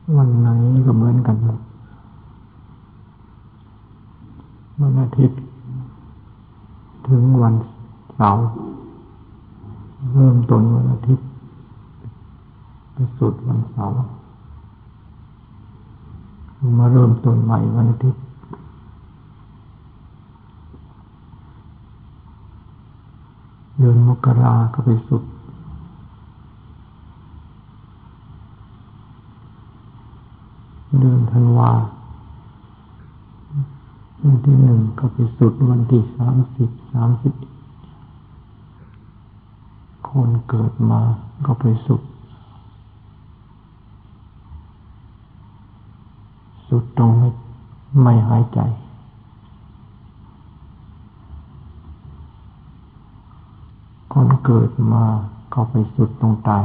วันไหนก็เหมือนกันวันอาทิตย์ถึงวันเสาร์เริ่มต้นวันอาทิตย์ไปสุดวันเสาร์มาเริ่มต้นใหม่วันอาทิตย์เดือนมกราก็ไปสุดเดือนธันวาวันที่หนึ่งก็ไปสุดวันที่30คนเกิดมาก็ไปสุดตรงไม่หายใจคนเกิดมาก็ไปสุดตรงตาย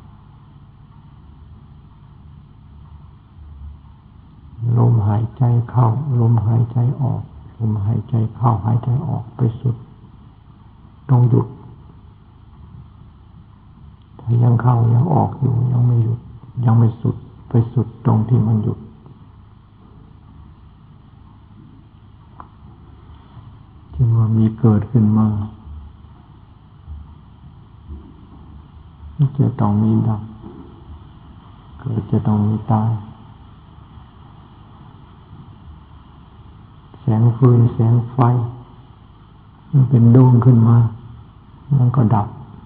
ลมหายใจเข้าลมหายใจออกลมหายใจเข้าหายใจออกไปสุดตรงหยุดถ้ายังเข้ายังออกอยู่ยังไม่หยุดยังไม่สุดไปสุดตรงที่มันหยุดจึงว่ามีเกิดขึ้นมาจะต้องมีดับเกิดจะต้องมีตายแสงฟืนแสงไฟมันเป็นดวงขึ้นมามันก็ดับ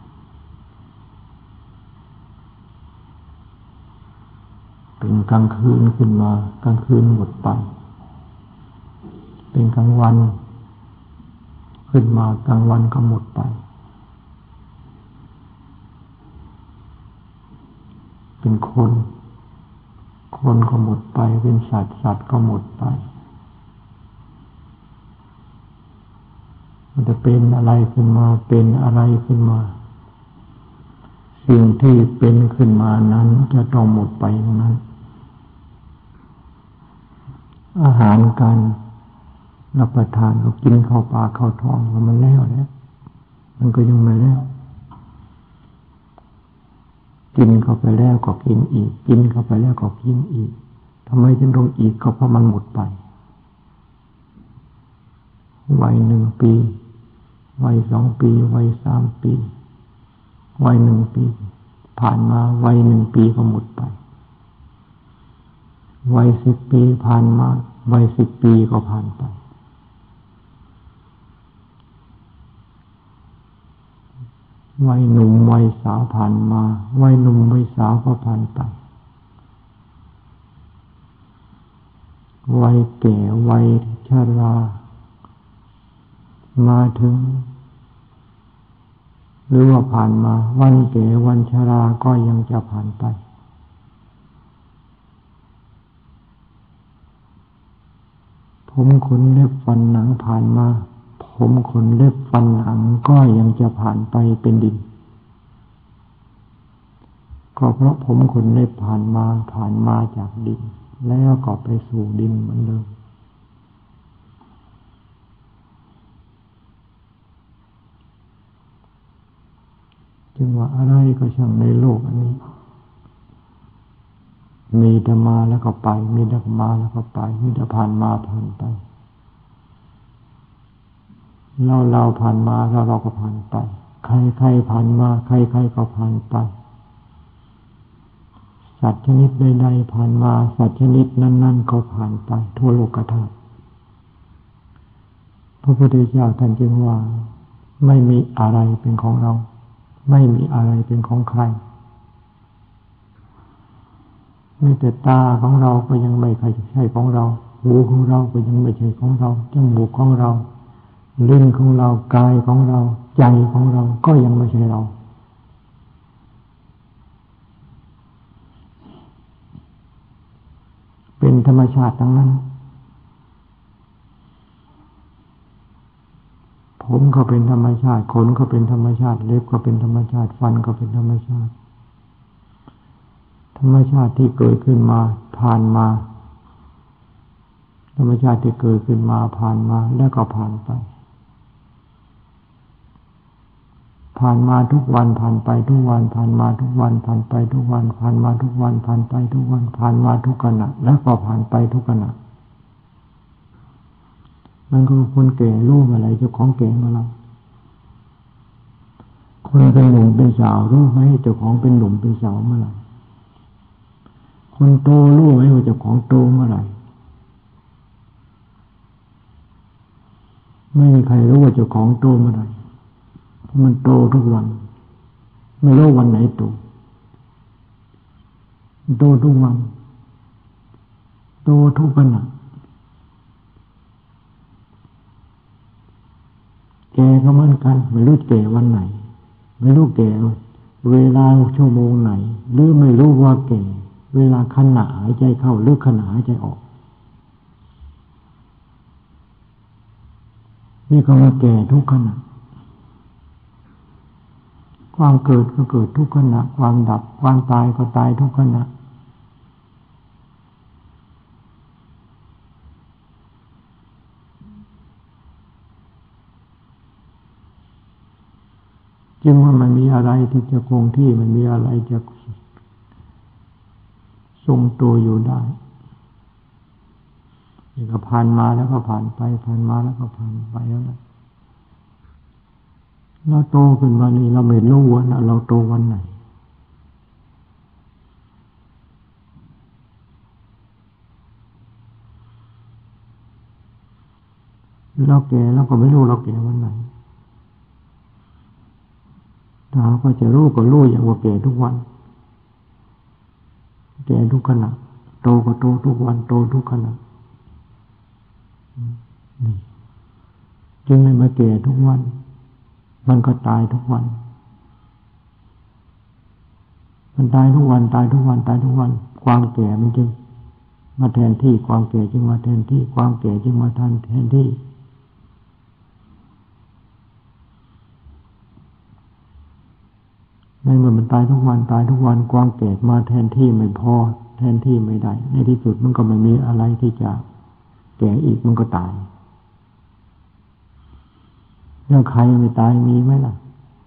เป็นกลางคืนขึ้นมากลางคืนหมดไปเป็นกลางวันขึ้นมากลางวันก็หมดไปเป็นคนก็หมดไปเป็นสัตว์ก็หมดไปมันจะเป็นอะไรขึ้นมาเป็นอะไรขึ้นมาสิ่งที่เป็นขึ้นมานั้นจะต้องหมดไปทั้งนั้นอาหารการรับประทานก็กินเข้าปากเข้าท้องก็มันแล้วมันก็ยังไม่แล้วกินเข้าไปแล้วก็กินอีกกินเข้าไปแล้วก็กินอีกทำไมจึงต้องอีกก็เพราะมันหมดไปวัย1 ปีวัย2 ปีวัย3 ปีวัย1 ปีผ่านมาวัย1 ปีก็หมดไปวัย10 ปีผ่านมาวัย10 ปีก็ผ่านไปวัยหนุ่มวัยสาวผ่านมาวัยหนุ่มวัยสาวก็ผ่านไปวัยแก่วัยชรามาถึงหรือว่าผ่านมาวันแก่วันชราก็ยังจะผ่านไปผมขนเล็บฟันหนังผ่านมาผมขนเล็บฟันหนังก็ยังจะผ่านไปเป็นดินก็เพราะผมขนเล็บผ่านมาจากดินแล้วก็ไปสู่ดินเหมือนเดิมจึงว่าอะไรก็ช่างในโลกอันนี้มีแต่มาแล้วก็ไปมีแต่มาแล้วก็ไปมีแต่ผ่านมาผ่านไปเราผ่านมาเราก็ผ่านไปใครผ่านมาใครก็ผ่านไปสัตว์ชนิดใดๆผ่านมาสัตว์ชนิดนั้นๆก็ผ่านไปทั่วโลกธาตุพระพุทธเจ้าท่านจึงว่าไม่มีอะไรเป็นของเราไม่มีอะไรเป็นของใครมีแต่ตาของเราก็ยังไม่ใช่ของเราหูของเราก็ยังไม่ใช่ของเราจมูกของเราลิ้นของเรากายของเราใจของเราก็ยังไม่ใช่เราเป็นธรรมชาติทั้งนั้นผมก็เป็นธรรมชาติขนก็เป็นธรรมชาติเล็บก็เป็นธรรมชาติฟันก็เป็นธรรมชาติธรรมชาติที่เกิดขึ้นมาผ่านมาธรรมชาติที่เกิดขึ้นมาผ่านมาแล้วก็ผ่านไปผ่านมาทุกวันผ่านไปทุกวันผ่านมาทุกวันผ่านไปทุกวันผ่านมาทุกวันผ่านไปทุกวันผ่านมาทุกขณะแล้วก็ผ่านไปทุกขณะมันก็คนแก่รู้อะไรเจ้าของแก่มาแล้วคนเป็นหนุ่มเป็นสาวรู้ไหมเจ้าของเป็นหนุ่มเป็นสาวเมื่อไหร่คนโตรู้ไหมว่าเจ้าของโตเมื่อไหร่ไม่มีใครรู้ว่าเจ้าของโตเมื่อไหร่เพราะมันโตทุกวันไม่รู้วันไหนโตทุกวันโตทุกขณะแก่ก็เหมือนกันไม่รู้แก่วันไหนไม่รู้แก่เวลาชั่วโมงไหนหรือไม่รู้ว่าแก่เวลาขณะหายใจเข้าหรือขณะหายใจออกนี่ก็มาแก่ทุกขณะความเกิดก็เกิดทุกขณะความดับความตายก็ตายทุกขณะจึงว่ามันมีอะไรที่จะคงที่มันมีอะไรจะทรงตัวอยู่ได้นี่ก็ผ่านมาแล้วก็ผ่านไปผ่านมาแล้วก็ผ่านไปแล้วเราโตขึ้นมานี่เราไม่รู้ว่าเราโตวันไหนเราแก่เราก็ไม่รู้เราแก่วันไหนถ้าก็จะรู้ก็รู้อย่างว่าแก่ทุกวันแก่ทุกขณะโตก็โตทุกวันโตทุกขณะนี่จึงไม่มาแก่ทุกวันมันก็ตายทุกวันมันตายทุกวันตายทุกวันตายทุกวันความแก่มันจึงมาแทนที่ความแก่จึงมาแทนที่ความแก่จึงมาแทนที่ในเมื่อมันตายทุกวันตายทุกวันความแก่มาแทนที่ไม่พอแทนที่ไม่ได้ในที่สุดมันก็ไม่มีอะไรที่จะแก่อีกมันก็ตายแล้วใครไม่ตายมีไหมล่ะ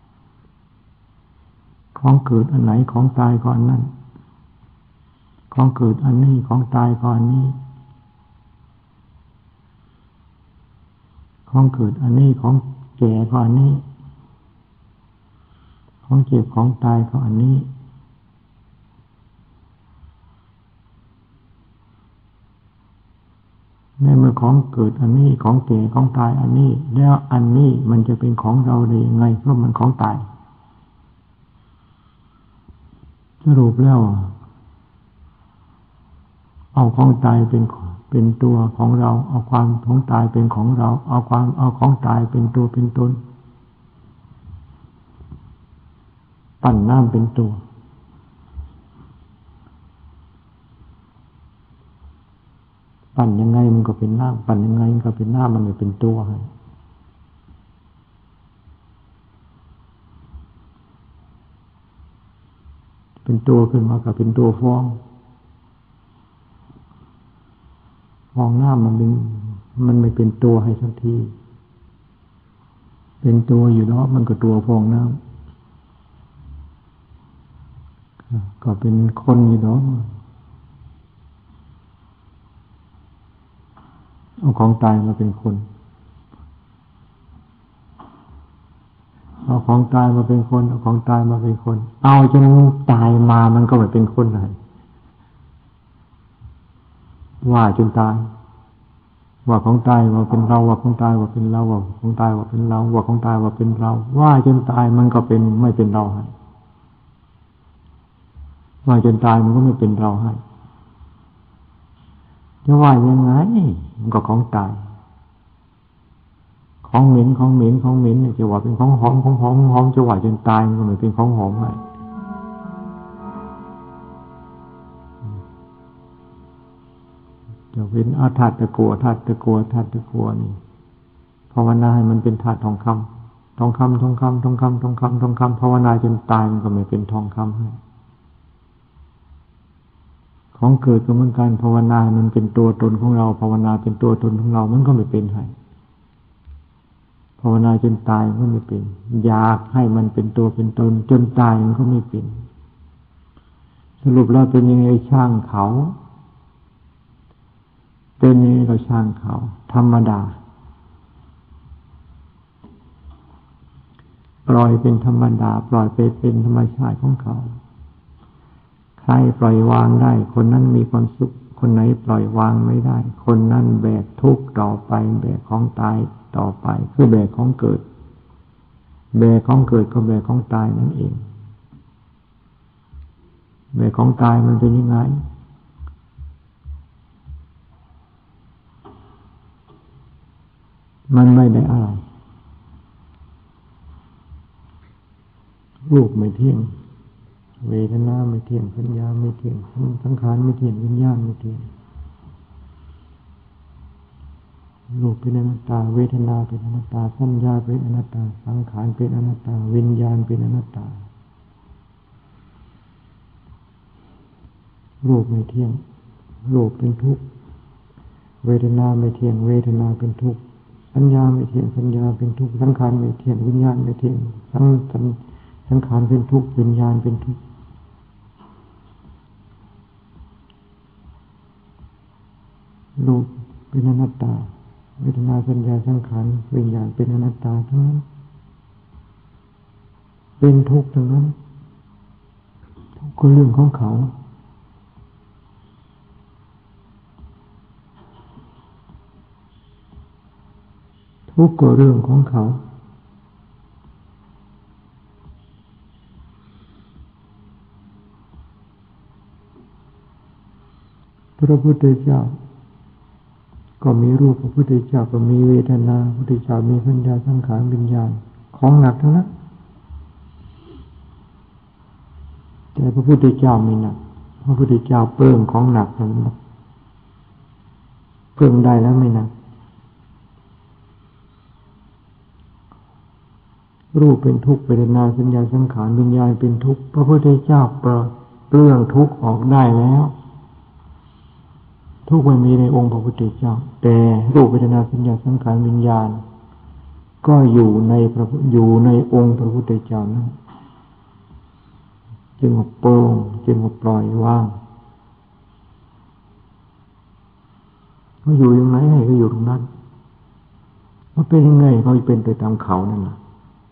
ของเกิดอันไหนของตายก็อันนั้นของเกิดอันนี้ของตายก็อันนี้ของเกิดอันนี้ของแก่ก็อันนี้ของเจ็บของตายก็อันนี้ในเมื่อของเกิดอันนี้ของแก่ของตายอันนี้แล้วอันนี้มันจะเป็นของเราได้ยังไงเพราะมันของตายสรุปแล้วเอาของตายเป็นตัวของเราเอาความของตายเป็นของเราเอาของตายเป็นตัวเป็นตนปั้นน้ำเป็นตัวปั่นยังไงมันก็เป็นน้ำปั่นยังไงมันก็เป็นน้ำมันไม่เป็นตัวให้เป็นตัวขึ้นมาก็เป็นตัวฟองน้ำมันไม่เป็นตัวให้สักทีเป็นตัวอยู่เนาะมันก็ตัวฟองน้ำก็เป็นคนอยู่เนาะเอาของตายมาเป็นคนเอาของตายมาเป็นคนเอาของตายมาเป็นคนเอาจนตายมามันก็ไม่เป็นคนเลยว่าจนตายว่าของตายว่าเป็นเราว่าของตายว่าเป็นเราว่าของตายว่าเป็นเราว่าของตายว่าเป็นเราว่าจนตายมันก็เป็นไม่เป็นเราให้ว่าจนตายมันก็ไม่เป็นเราให้จะว่ายังไงมันก็ของตายของเหม็นเนี่ยจะว่าเป็นของหอมจะว่าจนตายมันก็ไม่เป็นของหอมให้จะเป็นธาตุตะกัวนี่ภาวนาให้มันเป็นธาตุทองคำภาวนาจนตายมันก็ไม่เป็นทองคำให้ของเกิดก็เหมือนกันภาวนามันเป็นตัวตนของเราภาวนาเป็นตัวตนของเรามันก็ไม่เป็นให้ภาวนาจนตายมันก็ไม่เป็นอยากให้มันเป็นตัวเป็นตนจนตายมันก็ไม่เป็นสรุปแล้วเป็นยังไงช่างเขาเป็นยังไงเราช่างเขาธรรมดาปล่อยเป็นธรรมดาปล่อยไปเป็นธรรมชาติของเขาใครปล่อยวางได้คนนั้นมีความสุขคนไหนปล่อยวางไม่ได้คนนั้นแบกทุกข์ต่อไปแบกของตายต่อไปคือแบกของเกิดแบกของเกิดก็แบกของตายนั่นเองแบกของตายมันเป็นยังไงมันไม่ได้อะไรรูปไม่เที่ยงเวทนาไม่เที่ยงสัญญาไม่เที่ยงสังขารไม่เที่ยงวิญญาณไม่เที่ยงรูปเป็นอนัตตาเวทนาเป็นอนัตตาสัญญาเป็นอนัตตาสังขารเป็นอนัตตาวิญญาณเป็นอนัตตารูปไม่เที่ยงรูปเป็นทุกข์เวทนาไม่เที่ยงเวทนาเป็นทุกข์สัญญาไม่เที่ยงสัญญาเป็นทุกข์สังขารไม่เที่ยงวิญญาณไม่เที่ยงสังขารเป็นทุกข์วิญญาณเป็นทุกข์รูปเป็นอนัตตาเวทนาสัญญาสังขารวิญญาณเป็นอนัตตาทั้งนั้นเป็นทุกข์ทั้งนั้นทุกข์ก็เรื่องของเขาทุกข์ก็เรื่องของเขาพระพุทธเจ้าก็มีรูปพระพุทธเจ้าก็มีเวทนาพระพุทธเจ้ามีสัญญาสังขารวิญญาณของหนักทั้งนั้นแต่พระพุทธเจ้าไม่หนักพระพุทธเจ้าเพิ่มของหนักนั้นเพิ่มได้แล้วไม่หนักรูปเป็นทุกข์เวทนาสัญญาสังขารวิญญาณเป็นทุกข์พระพุทธเจ้าเปลื้องทุกข์ออกได้แล้วทุกข์ไม่มีในองค์พระพุทธเจ้าแต่รูปเวทนาสัญญาสังขารวิญญาณก็อยู่ในองค์พระพุทธเจ้านั้นจึงโปร่งจึงปล่อยวางเขาอยู่ยังไงให้เขาอยู่ตรงนั้นเขาเป็นยังไงเขาเป็นไปตามเขานั่นแหละ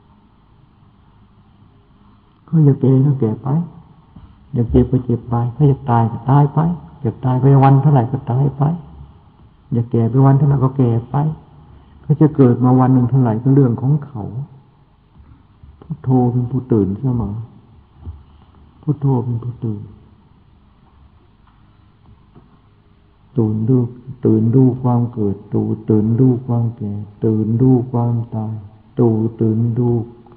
เขาอยากแก่ก็แก่ไปอยากเจ็บก็เจ็บไปเขาอยากตายก็ตายไปอยากตายไปวันเท่าไหร่ก็ตายไปอยากแก่ไปวันเท่าไหร่ก็แก่ไปเขาจะเกิดมาวันหนึ่งเท่าไหร่ก็เรื่องของเขาพุทโธเป็นผู้ตื่นเสมอพุทโธเป็นผู้ตื่นตื่นดูความเกิดตื่นดูความแก่ตื่นดูความตายตื่นดู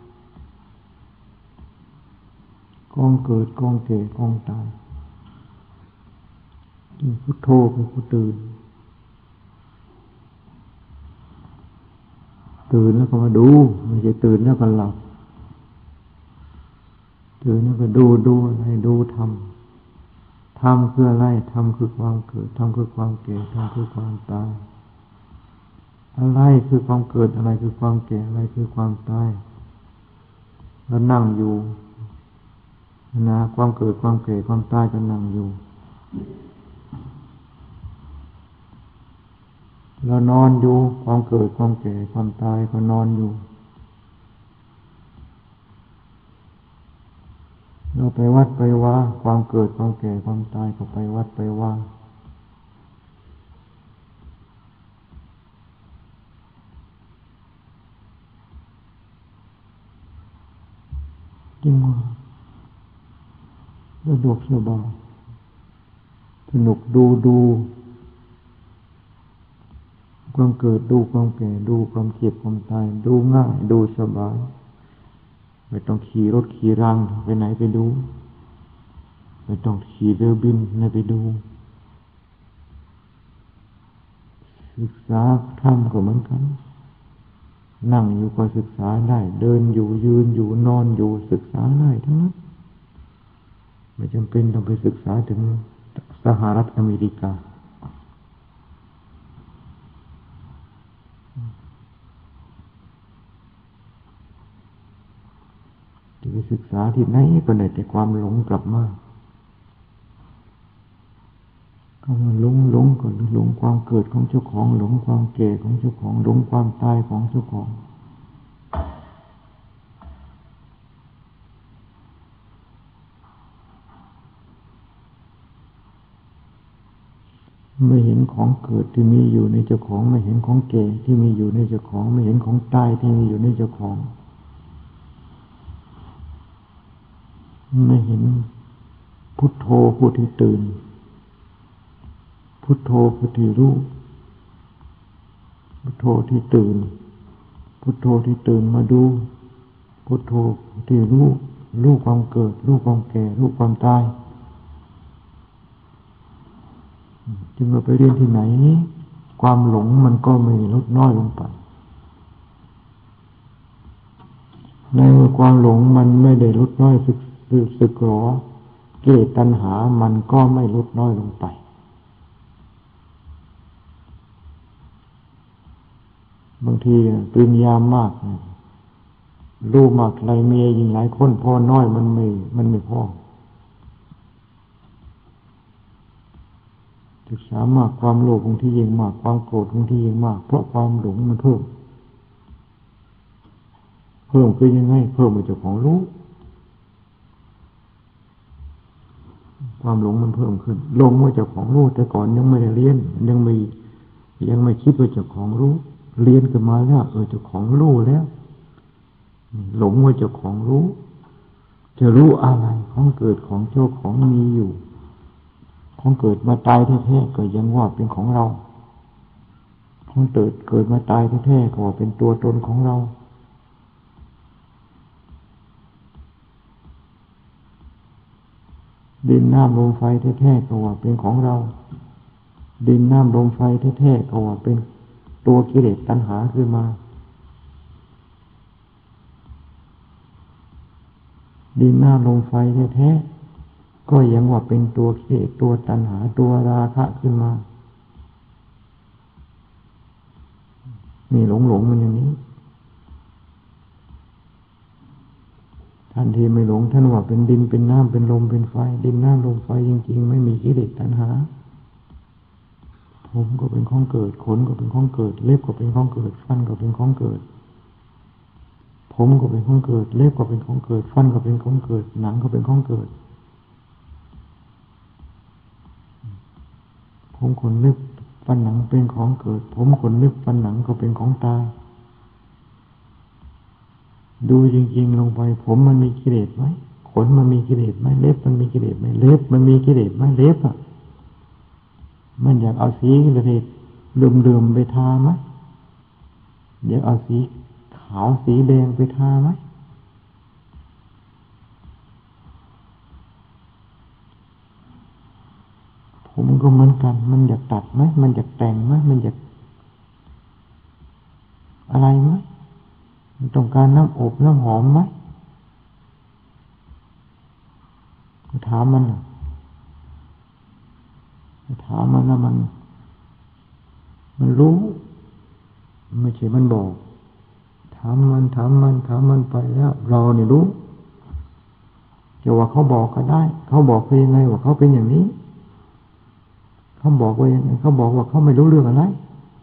กองเกิดกองแก่กองตายพุทโธเป็นผู้ตื่นแล้วก็มาดูไม่ใช่ตื่นแล้วก็หลับตื่นแล้วก็ดูอะไรดูธรรมคืออะไรธรรมคือความเกิดธรรมคือความแก่ธรรมคือความตายอะไรคือความเกิดอะไรคือความแก่อะไรคือความตายแล้วนั่งอยู่นะความเกิดความแก่ความตายก็นั่งอยู่เรานอนอยู่ความเกิดความแก่ความตายก็นอนอยู่เราไปวัดไปว่าความเกิดความแก่ความตายก็ไปวัดไปว่าจริงว่าสะดวกสบายสนุกดูความเกิดดูความแก่ดูความเจ็บความตายดูง่ายดูสบายไม่ต้องขี่รถขี่รางไปไหนไปดูไม่ต้องขี่เรือบินไปดูศึกษาธรรมก็เหมือนกันนั่งอยู่ก็ศึกษาได้เดินอยู่ยืนอยู่นอนอยู่ศึกษาได้ทั้งนั้นไม่จำเป็นต้องไปศึกษาถึงสหรัฐอเมริกาไปศึกษาที่ไหนก็ได้แต่ความหลงกลับมาคำว่าหลงก็หลงความเกิดของเจ้าของหลงความแก่ของเจ้าของหลงความตายของเจ้าของไม่เห็นของเกิดที่มีอยู่ในเจ้าของไม่เห็นของแก่ที่มีอยู่ในเจ้าของไม่เห็นของตายที่มีอยู่ในเจ้าของไม่เห็นพุทโธผู้ที่ตื่นพุทโธผู้ที่รู้พุทโธที่ตื่นพุทโธที่ตื่นมาดูพุทโธที่รู้ความเกิดรู้ความแก่รู้ความตายจึงเราไปเรียนที่ไหนความหลงมันก็ไม่ลดน้อยลงไปในความหลงมันไม่ได้ลดน้อยสึกหรอกิเลสตัณหามันก็ไม่ลดน้อยลงไปบางทีปริญญามากรู้มากอะไรเมียยิ่งหลายคนพอน้อยมันไม่พอศึกษามากความโลภบางทียิ่งมากความโกรธบางทียิ่งมากเพราะความหลงมันเพิ่มคือยังไงเพิ่มมาจากของรู้ความหลงมันเพิ่มขึ้นหลงว่าเจ้าของรู้แต่ก่อนยังไม่ได้เรียนยังไม่คิดว่าเจ้าของรู้เรียนกันมาแล้วเจ้าของรู้แล้วหลงว่าเจ้าของรู้จะรู้อะไรของเกิดของเจ้าของมีอยู่ของเกิดมาตายแท้ๆก็ยังว่าเป็นของเราของเกิดมาตายแท้ๆก็ว่าเป็นตัวตนของเราดินน้ำลมไฟแท้ๆก็ว่าเป็นของเราดินน้ำลมไฟแท้ๆก็ว่าเป็นตัวกิเลสตัณหาขึ้นมาดินน้ำลมไฟแท้ๆก็ยังว่าเป็นตัวกิเลสตัวตัณหาตัวราคะขึ้นมานี่หลงมันอย่างนี้ทันทีไม่หลงท่านว่าเป็นดินเป็นน้ำเป็นลมเป็นไฟดินน้ำลมไฟจริงๆไม่มีกิเลสตัณหาผมก็เป็นของเกิดขนก็เป็นของเกิดเล็บก็เป็นของเกิดฟันก็เป็นของเกิดผมก็เป็นของเกิดเล็บก็เป็นของเกิดฟันก็เป็นของเกิดหนังก็เป็นของเกิดผมขนเล็บฟันหนังเป็นของเกิดผมขนเล็บฟันหนังก็เป็นของตายดูจริงๆลงไปผมมันมีกิเลสไหมขนมันมีกิเลสไหมเล็บมันมีกิเลสไหมเล็บมันมีกิเลสไหมเล็บมันอยากเอาสีกิเลสเหลื่อมๆไปทาไหมอยากเอาสีขาวสีแดงไปทาไหมผมก็เหมือนกันมันอยากตัดไหมมันอยากแต่งไหมมันอยากอะไรไหมมันต้องการน้ำอบน้ำหอมไหมก็ถามมันแล้วมันรู้ไม่ใช่มันบอกถามมันไปแล้วเราเนี่ยรู้จะว่าเขาบอกก็ได้เขาบอกเป็นยังไงว่าเขาเป็นอย่างนี้เขาบอกว่ายังไงเขาบอกว่าเขาไม่รู้เรื่องอะไร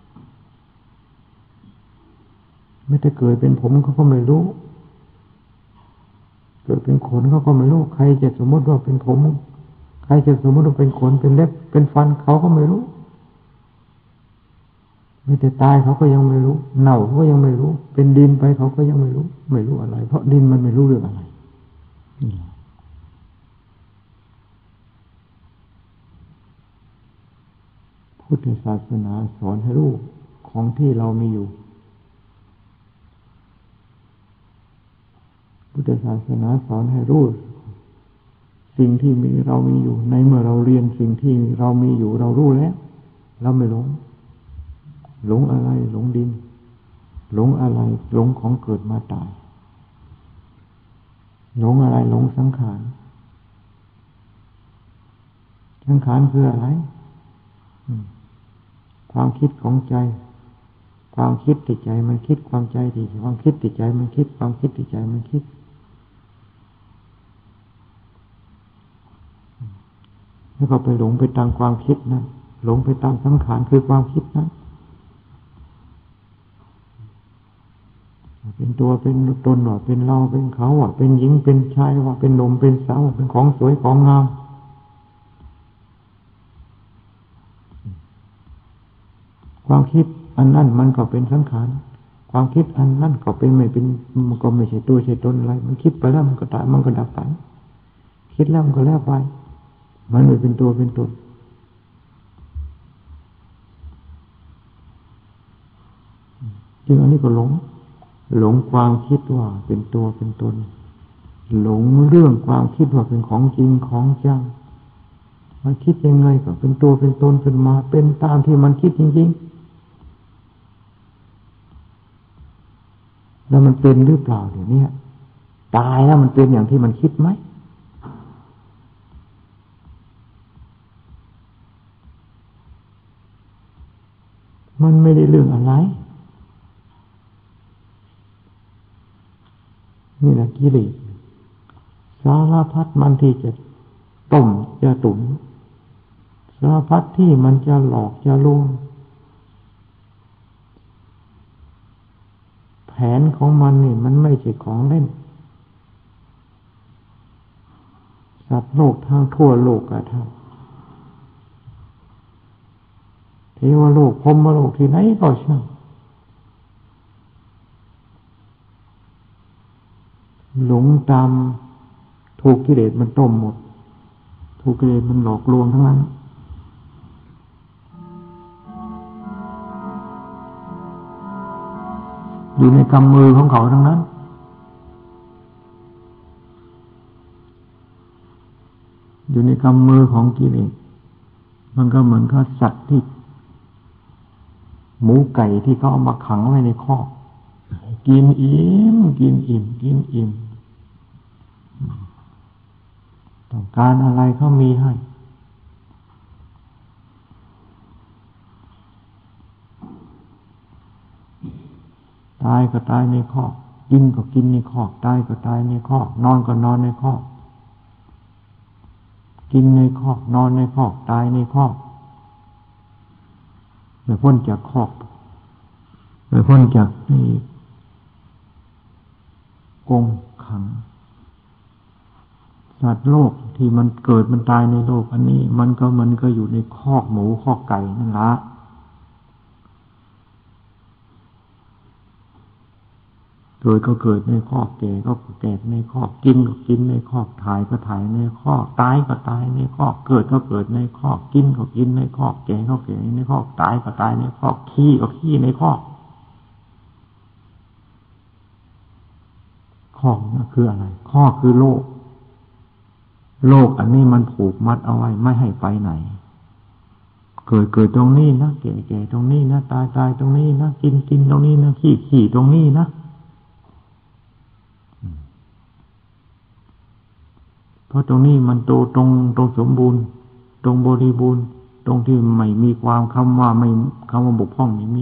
ไม่ได้เกิดเป็นผมเขาก็ไม่รู้เกิดเป็นขนเขาก็ไม่รู้ใครจะสมมติว่าเป็นผมใครจะสมมติว่าเป็นขนเป็นเล็บเป็นฟันเขาก็ไม่รู้ไม่แต่ตายเขาก็ยังไม่รู้เน่าเขาก็ยังไม่รู้เป็นดินไปเขาก็ยังไม่รู้อะไรเพราะดินมันไม่รู้เรื่องอะไรพุทธศาสนาสอนให้รู้ของที่เรามีอยู่พุทธศาสนาสอนให้รู้สิ่งที่เรามีอยู่ในเมื่อเราเรียนสิ่งที่เรามีอยู่เรารู้แล้วเราไม่หลงอะไรหลงดินหลงอะไรหลงของเกิดมาตายหลงอะไรหลงสังขารคืออะไรความคิดของใจความคิดที่ใจมันคิดความคิดที่ใจมันคิดความคิดที่ใจมันคิดแล้วก็ไปหลงไปตามความคิดนั้นหลงไปตามสังขารคือความคิดนั้นเป็นตัวเป็นตนว่าเป็นเราเป็นเขาว่าเป็นหญิงเป็นชายว่าเป็นหนุ่มเป็นสาวเป็นของสวยของงามความคิดอันนั้นมันก็เป็นสังขารความคิดอันนั้นก็เป็นไม่เป็นมันก็ไม่ใช่ตัวใช่ตนอะไรมันคิดไปแล้วมันก็ตายมันก็ดับไปคิดแล้วมันก็แล้วไปมันไม่เป็นตัวเป็นตนจึงอันนี้ก็หลงความคิดว่าเป็นตัวเป็นตนหลงเรื่องความคิดว่าเป็นของจริงของจังมันคิดยังไงก็เป็นตัวเป็นตนขึ้นมาเป็นตามที่มันคิดจริงๆแล้วมันเป็นหรือเปล่าเดี๋ยวนี้ตายแล้วมันเป็นอย่างที่มันคิดไหมมันไม่ได้เรื่องอะไรนี่แหละกิเลสสารพัดมันที่จะต้มจะตุ๋นสารพัดที่มันจะหลอกจะลวงแผนของมันนี่มันไม่ใช่ของเล่นสัตว์โลกทั้งทั่วโลกอะท่านเทวโลกพรหมโลกที่ไหนก็ช่างหลงตามถูกกิเลสมันต้มหมดถูกกิเลสมันหลอกลวงทั้งนั้นอยู่ในกำมือของเขาทั้งนั้นอยู่ในกำมือของกิเลสมันก็เหมือนกับสัตว์ที่หมูไก่ที่เขาเอามาขังไว้ในคอกกินอิ่มกินอิ่มกินอิ่มต้องการอะไรเขามีให้ตายก็ตายในคอกกินก็กินในคอกตายก็ตายในคอกนอนก็นอนในคอกกินในคอกนอนในคอกตายในคอกไม่พ้นจากคอกไม่พ้นจากนี่กรงขังสัตว์โลกที่มันเกิดมันตายในโลกอันนี้มันก็อยู่ในคอกหมูคอกไก่นั่นละเกิดก็เกิดในคอกแก่ก็แก่ในคอกกินก็กินในคอกถ่ายก็ถ่ายในคอกตายก็ตายในคอกเกิดก็เกิดในคอกกินก็กินในคอกแก่ก็แก่ในคอกตายก็ตายในคอกขี้ก็ขี้ในคอกคอกนั่นคืออะไรคอกคือโลกอันนี้มันผูกมัดเอาไว้ไม่ให้ไปไหนเกิดตรงนี้นะแก่ตรงนี้นะตายตรงนี้นะกินตรงนี้นะขี้ตรงนี้นะเพราะตรงนี้มันโตตรงสมบูรณ์ตรงบริบูรณ์ตรงที่ไม่มีความคำว่าบกพร่องไม่มี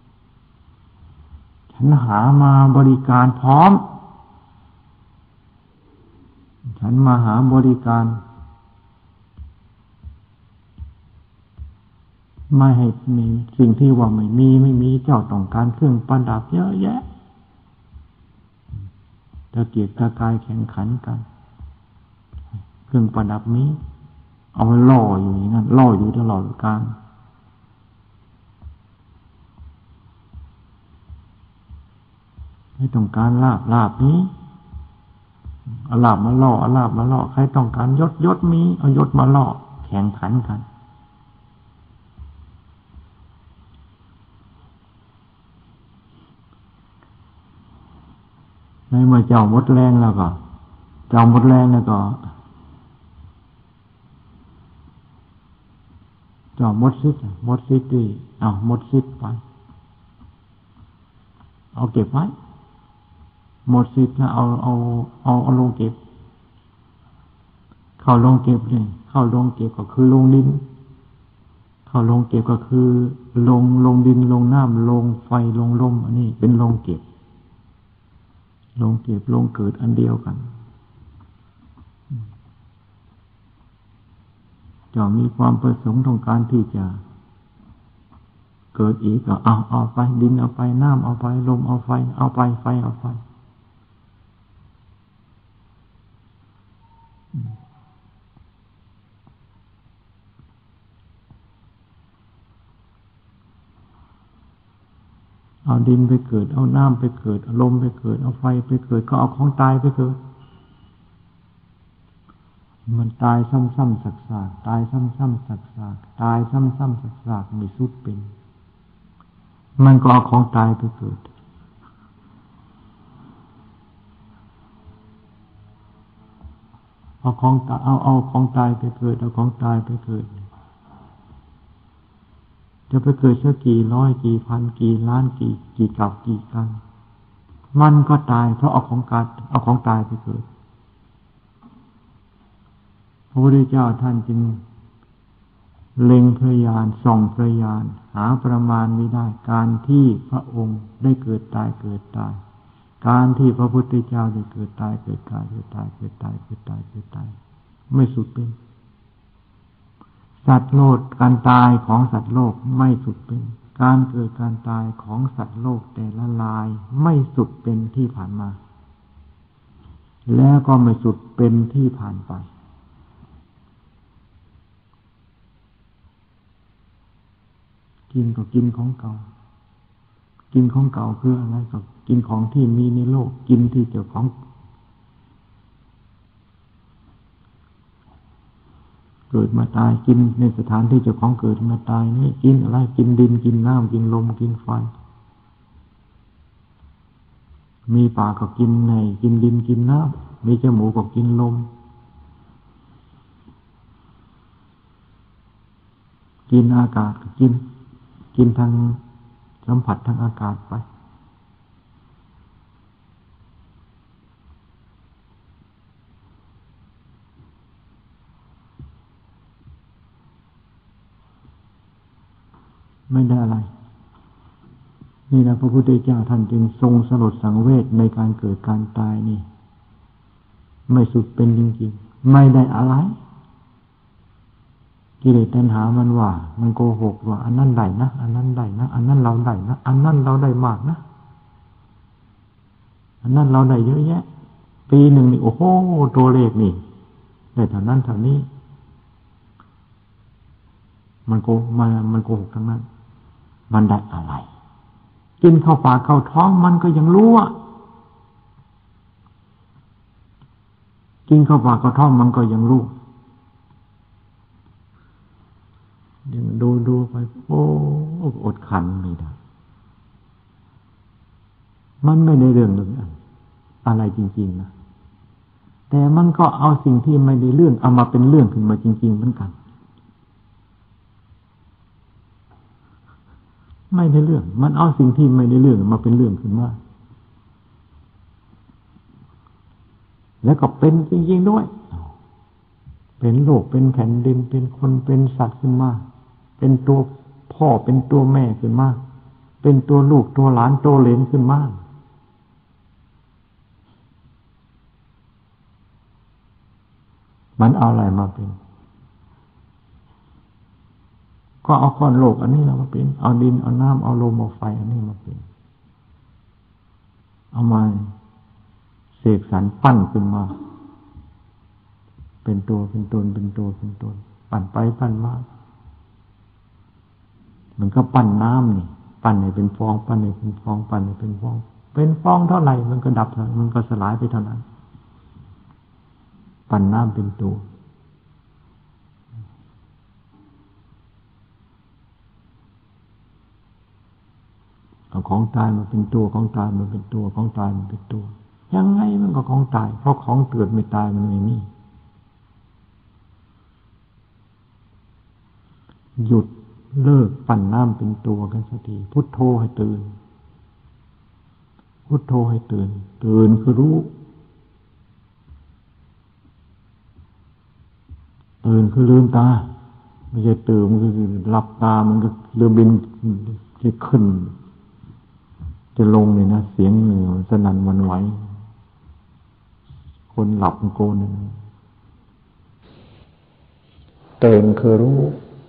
ฉันหามาบริการพร้อมฉันมาหาบริการไม่ให้มีสิ่งที่ว่าไม่มีเจ้าต้องการเครื่องประดับเยอะแยะตะเกียกตะกายแข่งขันกันเครื่องประดับนี้เอาไว้ล่ออยู่อย่างนั้นล่ออยู่ตลอดกาลไม่ต้องการลาบนี้เอาลาบมาล่อใครต้องการยศมีเอายศมาล่อแข่งขันกันในเมื่อเจ้าหมดแรงแล้วก็เจ้าหมดแรงแล้วก็เจ้าหมดสิทธิ์ดิเอาหมดสิทธิ์ไปเอาเก็บไว้หมดสิทธิ์แล้วเอาลงเก็บเข้าลงเก็บเลยเข้าลงเก็บก็คือลงดินเข้าลงเก็บก็คือลงดินลงน้ำลงไฟลงลมอันนี้เป็นลงเก็บลงเกิดอันเดียวกันจะมีความประสงค์ต้องการที่จะเกิดอีกก็เอาไปดินเอาไปน้ำเอาไปลมเอาไฟเอาไปไฟเอาไปเอาดินไปเกิดเอาน้ำไปเกิดเอาลมไปเกิดเอาไฟไปเกิดก็เอาของตายไปเกิดมันตายซ้ำๆซากๆตายซ้ำๆซากๆตายซ้ำๆซากๆไม่สุดเป็นมันก็เอาของตายไปเกิดเอาของตายเอาของตายไปเกิดเอาของตายไปเกิดจะไปเกิดสักกี่ร้อยกี่พันกี่ล้านกี่กับกี่กันมันก็ตายเพราะเอาของตายไปเกิดพระพุทธเจ้าท่านจึงเล็งพระญาณส่องพระญาณหาประมาณไม่ได้การที่พระองค์ได้เกิดตายการที่พระพุทธเจ้าได้เกิดตายไม่สุดเป็นสัตว์โลกการตายของสัตว์โลกไม่สุดเป็นการเกิดการตายของสัตว์โลกแต่ละลายไม่สุดเป็นที่ผ่านมาแล้วก็ไม่สุดเป็นที่ผ่านไปกินก็กินของเก่ากินของเก่าคืออะไรก็กินของที่มีในโลกกินที่เจ้าของเกิดมาตายกินในสถานที่เจ้าของเกิดมาตายนี่กินอะไรกินดินกินน้ำกินลมกินไฟมีปากก็กินในกินดินกินน้ำมีจมูกก็กินลมกินอากาศก็กินทางสัมผัสทางอากาศไปไม่ได้อะไรนี่นะพระพุทธเจ้าท่านจึงทรงสลดสังเวชในการเกิดการตายนี่ไม่สุดเป็นจริงๆไม่ได้อะไรกิเลสตัณหามันว่ามันโกหกว่าอันนั้นได้นะอันนั้นได้นะอันนั้นเราได้นะอันนั้นเราได้มากนะอันนั้นเราได้เยอะแยะปีหนึ่งนี่โอ้โหตัวเลขนี่ได้เท่านั้นเท่านี้มันโกหกทั้งนั้นมันได้อะไรกินเข้าปากเข้าท้องมันก็ยังรู้อ่ะกินเข้าปากเข้าท้องมันก็ยังรู้ยังดูไปโอ้อดขันไม่ได้มันไม่ได้เรื่องอะไรจริงๆนะแต่มันก็เอาสิ่งที่ไม่ได้เรื่องเอามาเป็นเรื่องขึ้นมาจริงๆเหมือนกันไม่ได้เรื่องมันเอาสิ่งที่ไม่ได้เรื่องมาเป็นเรื่องขึ้นมาแล้วก็เป็นจริงๆด้วยเป็นโลกเป็นแผ่นดินเป็นคนเป็นสัตว์ขึ้นมาเป็นตัวพ่อเป็นตัวแม่ขึ้นมาเป็นตัวลูกตัวหลานตัวเหลนขึ้นมามันเอาอะไรมาเป็นก็เอาก้อนโลกอันนี้มาเป็นเอาดินเอาน้ำเอาลมเอาไฟอันนี้มาเป็นเอามาเสกสรรปั้นขึ้นมาเป็นตัวเป็นตนปั้นไปปั้นมามันก็ปั้นน้ำนี่ปั้นให้เป็นฟองปั้นให้เป็นฟองปั้นให้เป็นฟองเป็นฟองเท่าไหร่มันก็ดับมันก็สลายไปเท่านั้นปั้นน้ำเป็นตัวเอาของตายมาเป็นตัวของตายมาเป็นตัวของตายมาเป็นตัวยังไงมันก็ของตายเพราะของเกิดไม่ตายมันไม่มีหยุดเลิกปั่นน้ำเป็นตัวกันสักทีพุทโธให้ตื่นพุทโธให้ตื่นคือรู้ตื่นคือลืมตาไม่ใช่ตื่นมันคือหลับตามันก็เรือบินจะขึ้นจะลงเลยนะเสียงสนั่นหวั่นไหวคนหลับโกนตื่นคือรู้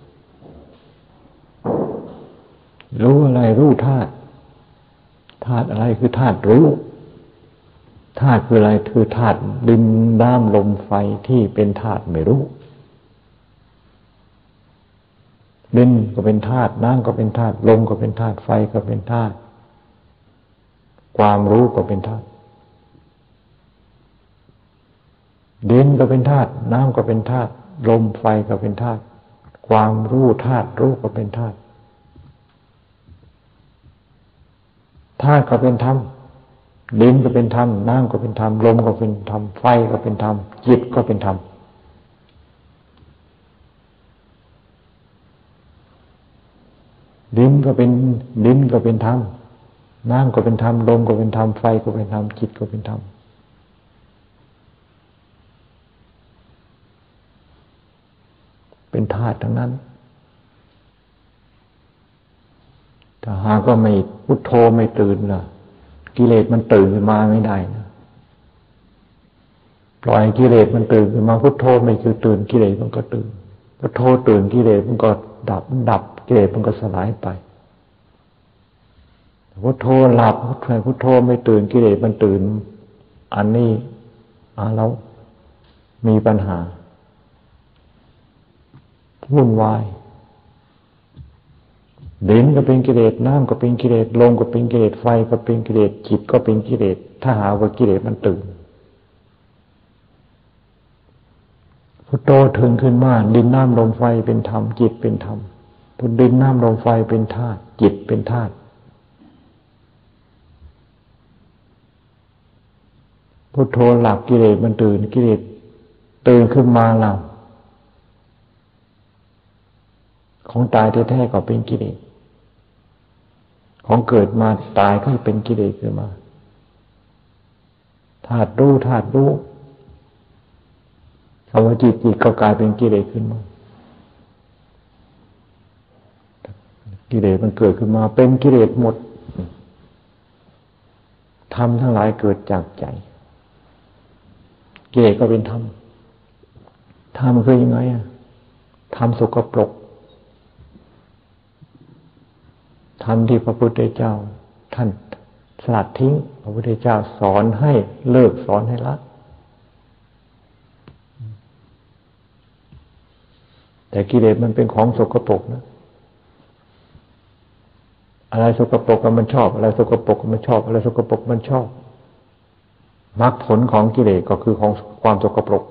อะไรรู้ธาตุอะไรคือธาตุรู้ธาตุคืออะไรคือธาตุดินน้ำลมไฟที่เป็นธาตุไม่รู้ดินก็เป็นธาตุน้ำก็เป็นธาตุลมก็เป็นธาตุไฟก็เป็นธาตุความรู้ก็เป็นธาตุดินก็เป็นธาตุน้ำก็เป็นธาตุลมไฟก็เป็นธาตุความรู้ธาตุรู้ก็เป็นธาตุธาตุก็เป็นธรรมดินก็เป็นธรรมน้ำก็เป็นธรรมลมก็เป็นธรรมไฟก็เป็นธรรมจิตก็เป็นธรรมดินก็เป็นธรรมน้ำก็เป็นธรรมลมก็เป็นธรรมไฟก็เป็นธรรมจิตก็เป็นธรรมเป็นธาตุทั้งนั้นถ้าหากว่าไม่พุทโธไม่ตื่นล่ะกิเลสมันตื่นขึ้นมาไม่ได้นะปล่อยกิเลสมันตื่นขึ้นมาพุทโธไม่คือตื่นกิเลสมันก็ตื่นพุทโธตื่นกิเลสมันก็ดับกิเลสมันก็สลายไปพุทโธหลับพุทโธไม่ตื่นกิเลสมันตื่นอันนี้เรามีปัญหาวุ่นวายดินก็เป็นกิเลสน้ำก็เป็นกิเลสลมก็เป็นกิเลสไฟก็เป็นกิเลสจิตก็เป็นกิเลสถ้าหาว่ากิเลสมันตื่นพุทโธถึงขึ้นมาดินน้ำลมไฟเป็นธรรมจิตเป็นธรรมพุทดินน้ำลมไฟเป็นธาตุจิตเป็นธาตุพุทโธหลับกิเลสมันตื่นกิเลสตื่นขึ้นมาแล้วของตายแท้ๆก็เป็นกิเลสของเกิดมาตายก็เป็นกิเลสขึ้นมาธาตุรู้คำว่าจิตก็กลายเป็นกิเลสขึ้นมากิเลสมันเกิดขึ้นมาเป็นกิเลสหมดธรรมทั้งหลายเกิดจากใจกิเลสก็เป็นธรรมธรรมคือยังไงธรรมสกปรกธรรมที่พระพุทธเจ้าท่านสลัดทิ้งพระพุทธเจ้าสอนให้เลิกสอนให้ละแต่กิเลสมันเป็นของสกปรกนะอะไรสกปรกก็มันชอบอะไรสกปรกก็มันชอบอะไรสกปรกมันชอบมรรคผลของกิเลสก็คือของความสกปรก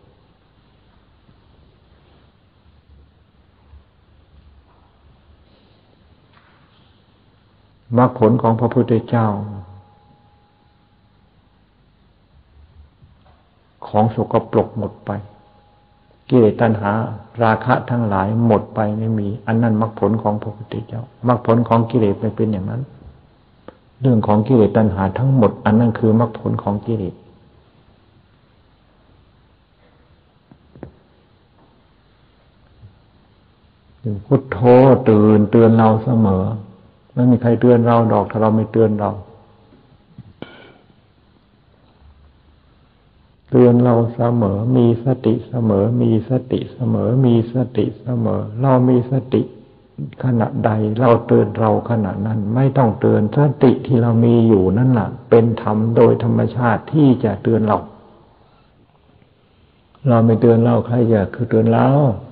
มรรคผลของพระพุทธเจ้าของสกปรกหมดไปกิเลสตัณหาราคะทั้งหลายหมดไปไม่มีอันนั้นมรรคผลของพระพุทธเจ้ามรรคผลของกิเลสไม่เป็นอย่างนั้นเรื่องของกิเลสตัณหาทั้งหมดอันนั้นคือมรรคผลของกิเลสพุทโธตื่นเตือนเราเสมอไม่มีใครเตือนเราดอกถ้าเราไม่เตือนเราเตือนเราเสมอมีสติเสมอมีสติเสมอมีสติเสมอเรามีสติขณะใดเราเตือนเราขณะนั้นไม่ต้องเตือนสติที่เรามีอยู่นั่นแหละเป็นธรรมโดยธรรมชาติที่จะเตือนเราไม่เตือนเราใครจะคือเตือนเรา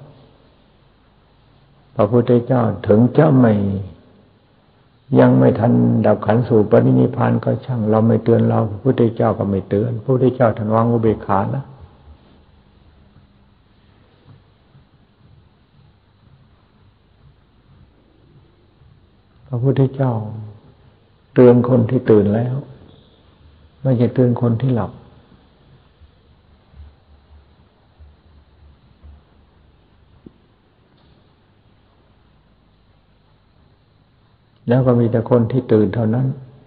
พระพุทธเจ้าถึงจะยังไม่ทันดับขันธ์สู่ปรินิพพานก็ช่างเราไม่เตือนเราพระพุทธเจ้าก็ไม่เตือนพระพุทธเจ้าท่านวางอุเบกขานะพระพุทธเจ้าเตือนคนที่ตื่นแล้วไม่ใช่เตือนคนที่หลับแล้วก็มีแต่คนที่ตื่นเท่านั้น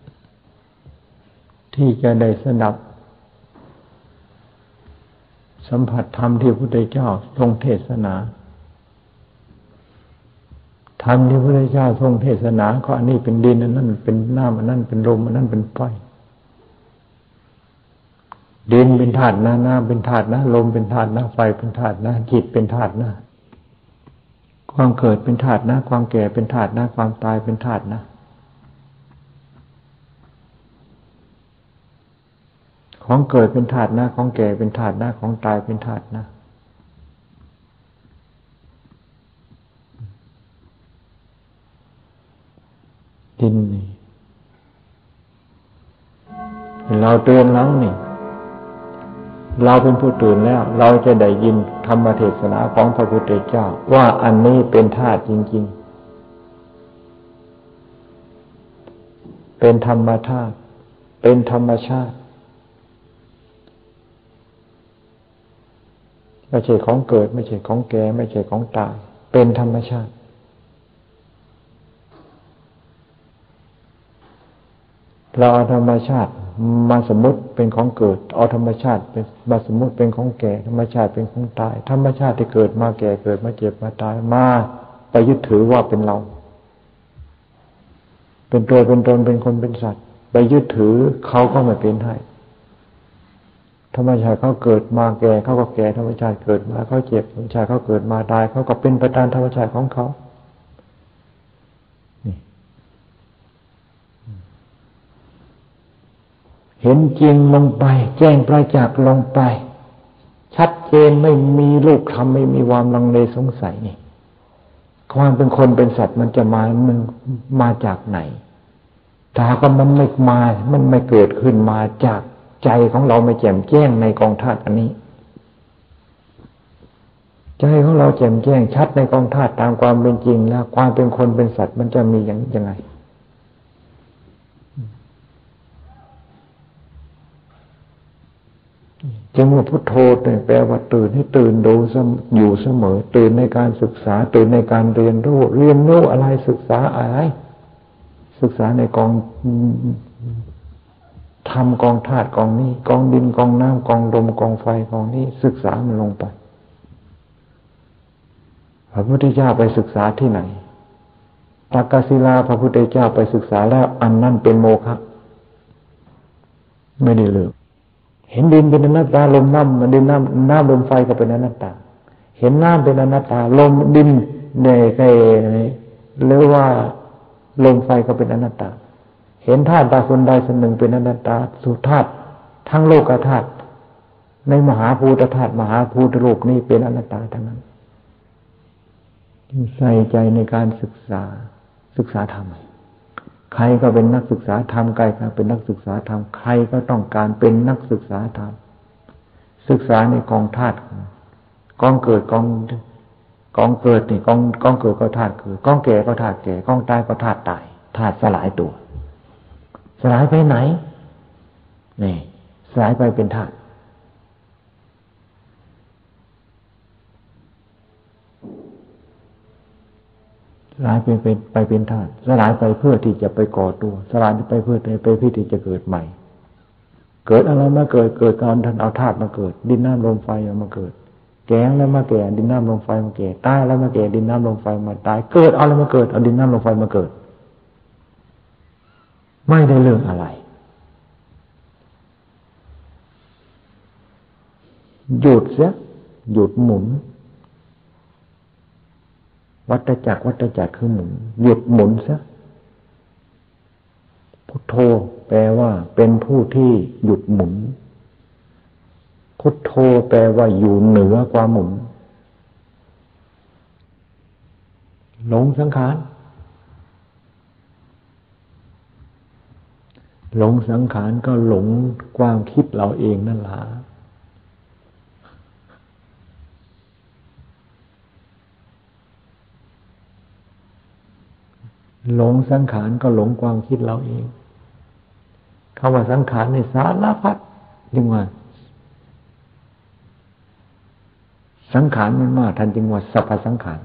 ที่จะได้สนับสัมผัสธรรมที่พระพุทธเจ้าทรงเทศนาธรรมที่พระพุทธเจ้าทรงเทศนาก็อันนี้เป็นดินอันนั้นเป็นน้ำอันนั้นเป็นลมอันนั้นเป็นไฟดินเป็นธาตุน้ำเป็นธาตุน้ำลมเป็นธาตุน้ำไฟเป็นธาตุน้ำจิตเป็นธาตุน้ความเกิดเป็นธาตุนะความแก่เป็นธาตุนะความตายเป็นธาตุนะของเกิดเป็นธาตุนะของแก่เป็นธาตุนะของตายเป็นธาตุนะดินนี่เราเตือนแล้วนี่เราเป็นผู้ตื่นแล้วเราจะได้ยินธรรมเทศนาของพระพุทธเจ้าว่าอันนี้เป็นธาตุจริงๆเป็นธรรมธาตุเป็นธรรมชาติไม่ใช่ของเกิดไม่ใช่ของแก่ไม่ใช่ของตายเป็นธรรมชาติเราเอาธรรมชาติมาสมมติเป็นของเกิดเอาธรรมชาติเป็นมาสมมติเป็นของแก่ธรรมชาติเป็นของตายธรรมชาติที่เกิดมาแก่เกิดมาเจ็บมาตายมาไปยึดถือว่าเป็นเราเป็นตัวเป็นตนเป็นคนเป็นสัตว์ไปยึดถือเขาก็ไม่เป็นให้ธรรมชาติเขาเกิดมาแก่เขาก็แก่ธรรมชาติเกิดมาเขาเจ็บธรรมชาติเขาเกิดมาตายเขาก็เป็นไปตามธรรมชาติของเขาเห็นจริงลงไปแจ้งประจักษ์ลงไปชัดเจนไม่มีลูกคำไม่มีความลังเลสงสัยนี่ความเป็นคนเป็นสัตว์มันจะมันมาจากไหนถ้าก็มันไม่มามันไม่เกิดขึ้นมาจากใจของเราไม่แจ่มแจ้งในกองธาตุอันนี้ใจของเราแจ่มแจ้งชัดในกองธาตุตามความเป็นจริงแล้วความเป็นคนเป็นสัตว์มันจะมียังไงจึงว่าพุทโธเนี่ยแปลว่าตื่นให้ตื่นดูอยู่เสมอตื่นในการศึกษาตื่นในการเรียนรู้อะไรศึกษาอะไรศึกษาในกองธรรมกองธาตุกองนี้กองดินกองน้ำกองลมกองไฟกองนี้ศึกษามันลงไปพระพุทธเจ้าไปศึกษาที่ไหนตักกศิลาพระพุทธเจ้าไปศึกษาแล้วอันนั้นเป็นโมฆะไม่ได้เลือกเห็นดินเป็นอนัตตาลมน้ำดินน้ำลมไฟก็เป็นอนัตตาเห็นน้ำเป็นอนัตตาลมดินในหรือว่าลมไฟก็เป็นอนัตตาเห็นธาตุใดส่วนใดส่วนหนึ่งเป็นอนัตตาสุธาตุทั้งโลกธาตุในมหาภูตธาตุมหาภูตรูปนี้เป็นอนัตตาทั้งนั้นใส่ใจในการศึกษาธรรมใครก็เป็นนักศึกษาธรรมใครก็เป็นนักศึกษาธรรมใครก็ต้องการเป็นนักศึกษาธรรมศึกษาในกองธาตุกองเกิดกองเกิดนี่กองเกิดก็ธาตุเกิดกองแก่ก็ธาตุแก่กองตายก็ธาตุตายธาตุสลายตัวสลายไปไหนนี่สลายไปเป็นธาตุสลายไปเป็นธาตุสลายไปเพื่อที่จะไปก่อตัวสลายไปเพื่อที่จะเกิดใหม่เกิดอะไรมาเกิดก่อนท่านเอาธาตุมาเกิดดินน้ำลมไฟมาเกิดแก่แล้วมาแก่ดินน้ำลมไฟมาแก่ตายแล้วมาแก่ดินน้ำลมไฟมาตายเกิดเอาอะไรมาเกิดเอาดินน้ำลมไฟมาเกิดไม่ได้เรื่องอะไรหยุดเสียหยุดหมุนวัฏจักรคือหมุนหยุดหมุนซะพุทโธแปลว่าเป็นผู้ที่หยุดหมุนพุทโธแปลว่าอยู่เหนือความหมุนหลงสังขารหลงสังขารก็หลงความคิดเราเองนั่นแหละหลงสังขารก็หลงความคิดเราเองคำว่าสังขารในสารพัดจึงว่าสังขารมันมากท่านจึงว่าสัพพสังขาร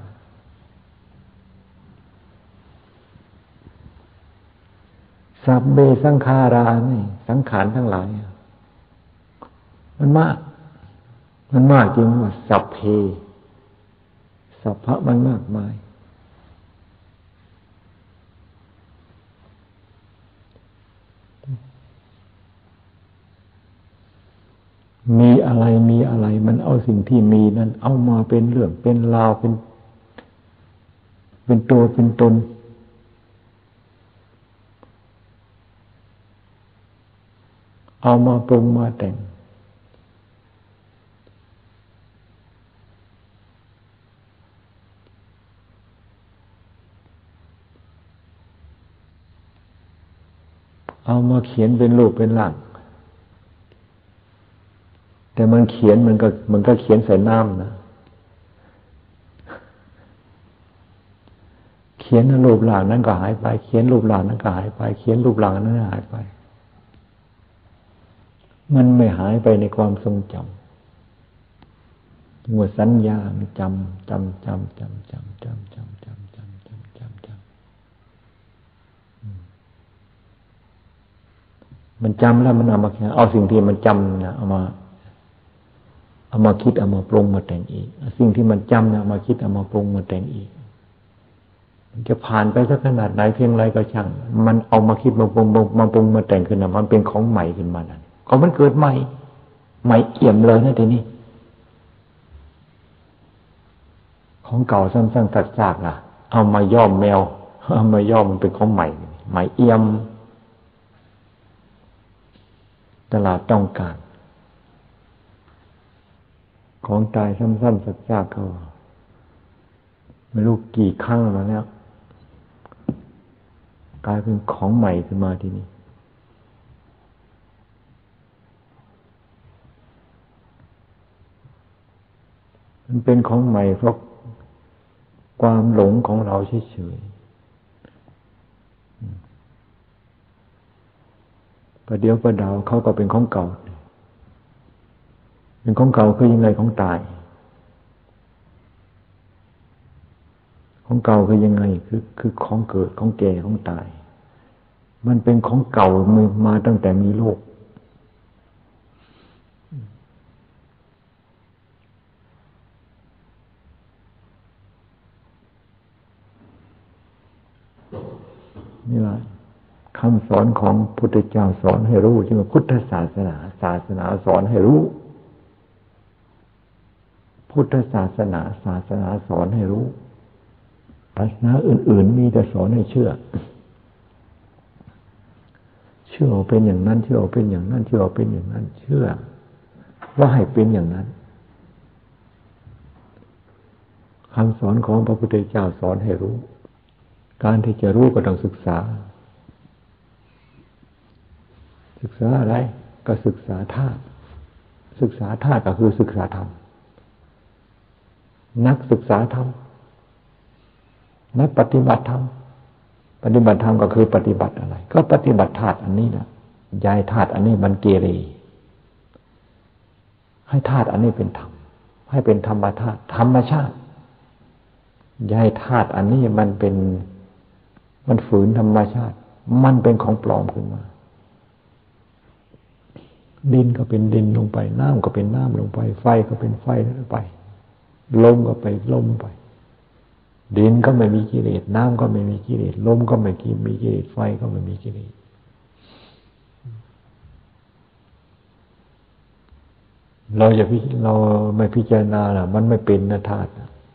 สัพเบสังขารานี่สังขารทั้งหลายมันมากจริงว่าสัพเพสัพพะมันมากมายมีอะไรมันเอาสิ่งที่มีนั้นเอามาเป็นเรื่องเป็นราวเป็นเป็นตัวเป็นตนเอามาปรุงมาแต่งเอามาเขียนเป็นรูปเป็นร่างแต่มันเขียนมันก็เขียนใส่น้ำนะเขียนรูปร่างนั้นก็หายไปเขียนรูปร่างนั้นก็หายไปเขียนรูปร่างนั้นหายไปมันไม่หายไปในความทรงจำหัวสัญญาจำมันจำแล้วมันเอามาเอาสิ่งที่มันจำนะเอามาคิดเอามาปรุงมาแต่งอีกสิ่งที่มันจำเนี่ยเอามาคิดเอามาปรุงมาแต่งอีกมันจะผ่านไปสักขนาดไหนเพียงไรก็ช่างมันเอามาคิดมาปรุงมาแต่งขึ้นมามันเป็นของใหม่ขึ้นมานั่นก็มันเกิดใหม่เอี่ยมเลยนะทีนี้ของเก่าซ้ำๆซากๆล่ะเอามาย้อมแมวเอามาย้อมมันเป็นของใหม่เอี่ยมตลาดต้องการของตายซ้ำๆซากๆเขาไม่รู้กี่ครั้งแล้วเนี่ยกลายเป็นของใหม่ขึ้นมาทีนี้มันเป็นของใหม่เพราะความหลงของเราเฉยๆประเดี๋ยวประดาวเขาก็เป็นของเก่าเป็นของเก่าคือยังไงของตายของเก่าคือยังไงคือของเกิดของแก่ของตายมันเป็นของเก่ามาตั้งแต่มีโลกนี่แหละคำสอนของพุทธเจ้าสอนให้รู้จึงว่าพุทธศาสนาสอนให้รู้พุทธศาสนาสอนให้รู้ศาสนาอื่นๆมีแต่สอนให้เชื่อว่าเป็นอย่างนั้นเชื่อว่าเป็นอย่างนั้นเชื่อว่าเป็นอย่างนั้นเชื่อว่าให้เป็นอย่างนั้นคำสอนของพระพุทธเจ้าสอนให้รู้การที่จะรู้ก็ต้องศึกษาอะไรก็ศึกษาธาตุก็คือศึกษาธรรมนักศึกษาธรรมนักปฏิบัติธรรมก็คือปฏิบัติอะไรก็ปฏิบัติธาตุอันนี้นะย้ายธาตุอันนี้มันเกเรให้ธาตุอันนี้เป็นธรรมให้เป็นธรรมธาตุธรรมชาติย้ายธาตุอันนี้มันฝืนธรรมชาติมันเป็นของปลอมขึ้นมาดินก็เป็นดินลงไปน้ำก็เป็นน้ำลงไปไฟก็เป็นไฟลงไปลมก็ไปลมไปดินก็ไม่มีกิเลสน้ำก็ไม่มีกิเลสลมก็ไม่มีกิเลสไฟก็ไม่มีกิเลสเราไม่พิจารณาล่ะมันไม่เป็นนะธาตุ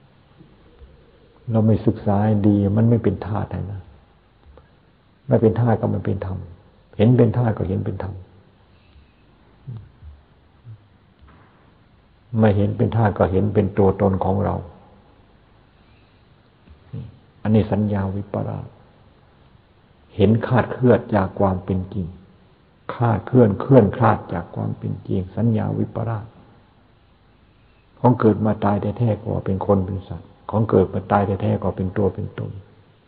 เราไม่ศึกษาให้ดีมันไม่เป็นธาตุนะไม่เป็นธาตุก็มันเป็นธรรมเห็นเป็นธาตุก็เห็นเป็นธรรมไม่เห็นเป็นธาตุก็เห็นเป็นตัวตนของเราอันนี้สัญญาวิปลาสเห็นคลาดเคลื่อนจากความเป็นจริงคลาดเคลื่อนคลาดจากความเป็นจริงสัญญาวิปลาสของเกิดมาตายแท้ๆก็เป็นคนเป็นสัตว์ของเกิดมาตายแท้ๆก็เป็นตัวเป็นตน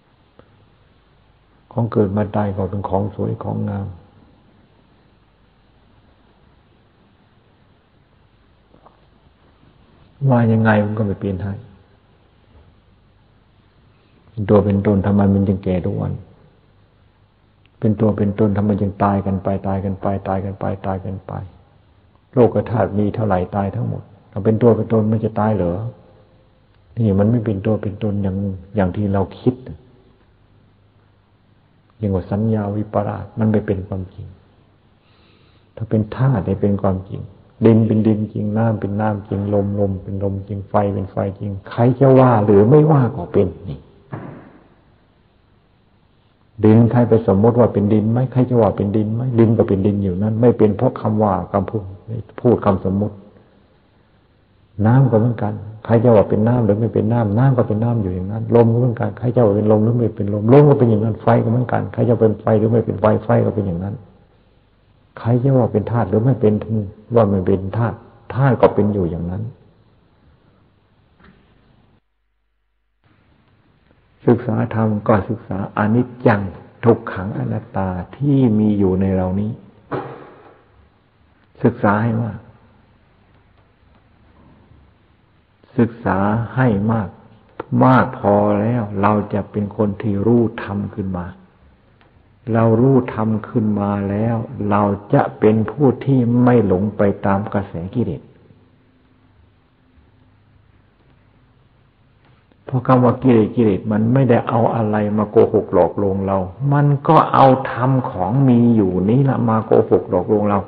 ของเกิดมาตายก็เป็นของสวยของงามว่ายังไงมันก็ไม่เปลี่ยนให้เป็นตัวเป็นตนทำไมมันจึงแก่ทุกวันเป็นตัวเป็นตนทำไมจึงตายกันไปโลกธาตุมีเท่าไหร่ตายทั้งหมดถ้าเป็นตัวเป็นตนมันจะตายเหรอนี่มันไม่เป็นตัวเป็นตนอย่างที่เราคิดอย่างว่าสัญญาวิปลาสมันไม่เป็นความจริงถ้าเป็นธาตุเนี่ยเป็นความจริงดินเป็นดินจริงน้ำเป็นน้ำจริงลมเป็นลมจริงไฟเป็นไฟจริงใครจะว่าหรือไม่ว่าก็เป็นนี่ดินใครไปสมมติว่าเป็นดินไหมใครจะว่าเป็นดินไหมดินก็เป็นดินอยู่นั้นไม่เป็นเพราะคำว่าคำพูดคำสมมติน้ำก็เหมือนกันใครจะว่าเป็นน้ำหรือไม่เป็นน้ำน้ำก็เป็นน้ำอยู่อย่างนั้นลมก็เหมือนกันใครจะว่าเป็นลมหรือไม่เป็นลมลมก็เป็นอย่างนั้นไฟก็เหมือนกันใครจะเป็นไฟหรือไม่เป็นไฟไฟก็เป็นอย่างนั้นใครจะว่าเป็นธาตุหรือไม่เป็นว่าไม่เป็นธาตุธาตุก็เป็นอยู่อย่างนั้นศึกษาธรรมก็ศึกษาอนิจจังทุกขังอนัตตาที่มีอยู่ในเรานี้ศึกษาให้มากศึกษาให้มากมากพอแล้วเราจะเป็นคนที่รู้ธรรมขึ้นมาเรารู้ธรรมขึ้นมาแล้วเราจะเป็นผู้ที่ไม่หลงไปตามกระแสกิเลสเพราะคำว่ากิเลสมันไม่ได้เอาอะไรมาโกหกหลอกลวงเรามันก็เอาธรรมของมีอยู่นี้ละมาโกหกหลอกลวงเรา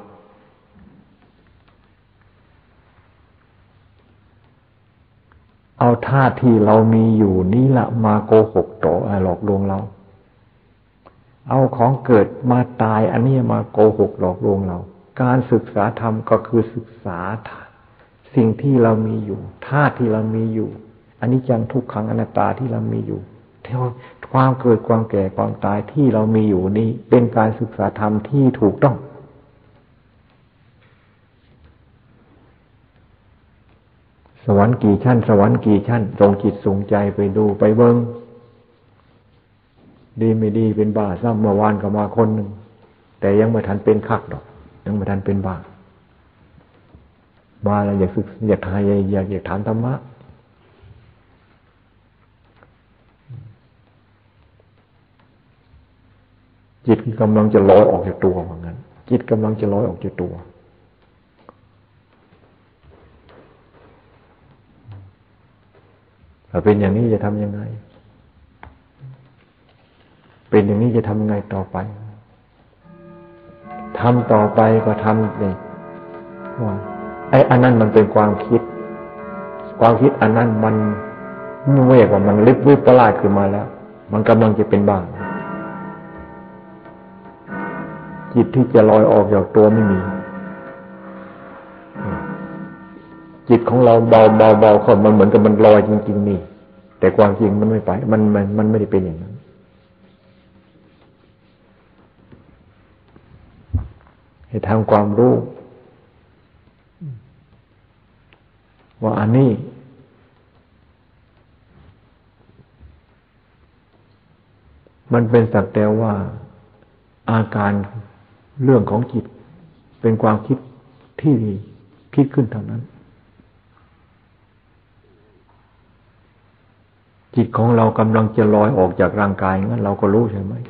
เอาธาตุที่เรามีอยู่นี้ละมาโกหกหลอกลวงเราเอาของเกิดมาตายอันนี้มาโกหกหลอกลวงเราการศึกษาธรรมก็คือศึกษาสิ่งที่เรามีอยู่ธาตุที่เรามีอยู่อนิจจังทุกขังอนัตตาที่เรามีอยู่ความเกิดความแก่ความตายที่เรามีอยู่นี้เป็นการศึกษาธรรมที่ถูกต้องสวรรค์กี่ชั้นสวรรค์กี่ชั้นทรงจิตทรงใจไปดูไปเบิ่งดีไม่ดีเป็นบ้าซ้ำเมื่อวานก็มาคนหนึ่งแต่ยังไม่ทันเป็นคักดอกยังไม่ทันเป็นบ้ามาแล้วอยากศึกอยากทายอยากถามธรรมะจิตกำลังจะลอยออกจากตัวว่างั้นจิตกำลังจะลอยออกจากตัวถ้าเป็นอย่างนี้จะทำยังไงเป็นอย่างนี้จะทำยังไงต่อไปทำต่อไปก็ทำเลยว่าไอ้อันนั้นมันเป็นความคิดอันนั้นมันไม่เรียกว่ามันลิบวิปลาสขึ้นมาแล้วมันกำลังจะเป็นบ้าจิตที่จะลอยออกจากตัวไม่มีจิตของเราเบาเข้ามันเหมือนกับมันลอยจริงๆนี่แต่ความจริงมันไม่ไปมันไม่ได้เป็นอย่างนั้นให้ทำความรู้ว่าอันนี้มันเป็นสักแต่ว่าอาการเรื่องของจิตเป็นความคิดที่คิดขึ้นเท่านั้นจิตของเรากำลังจะลอยออกจากร่างกายงั้นเราก็รู้ใช่ไหม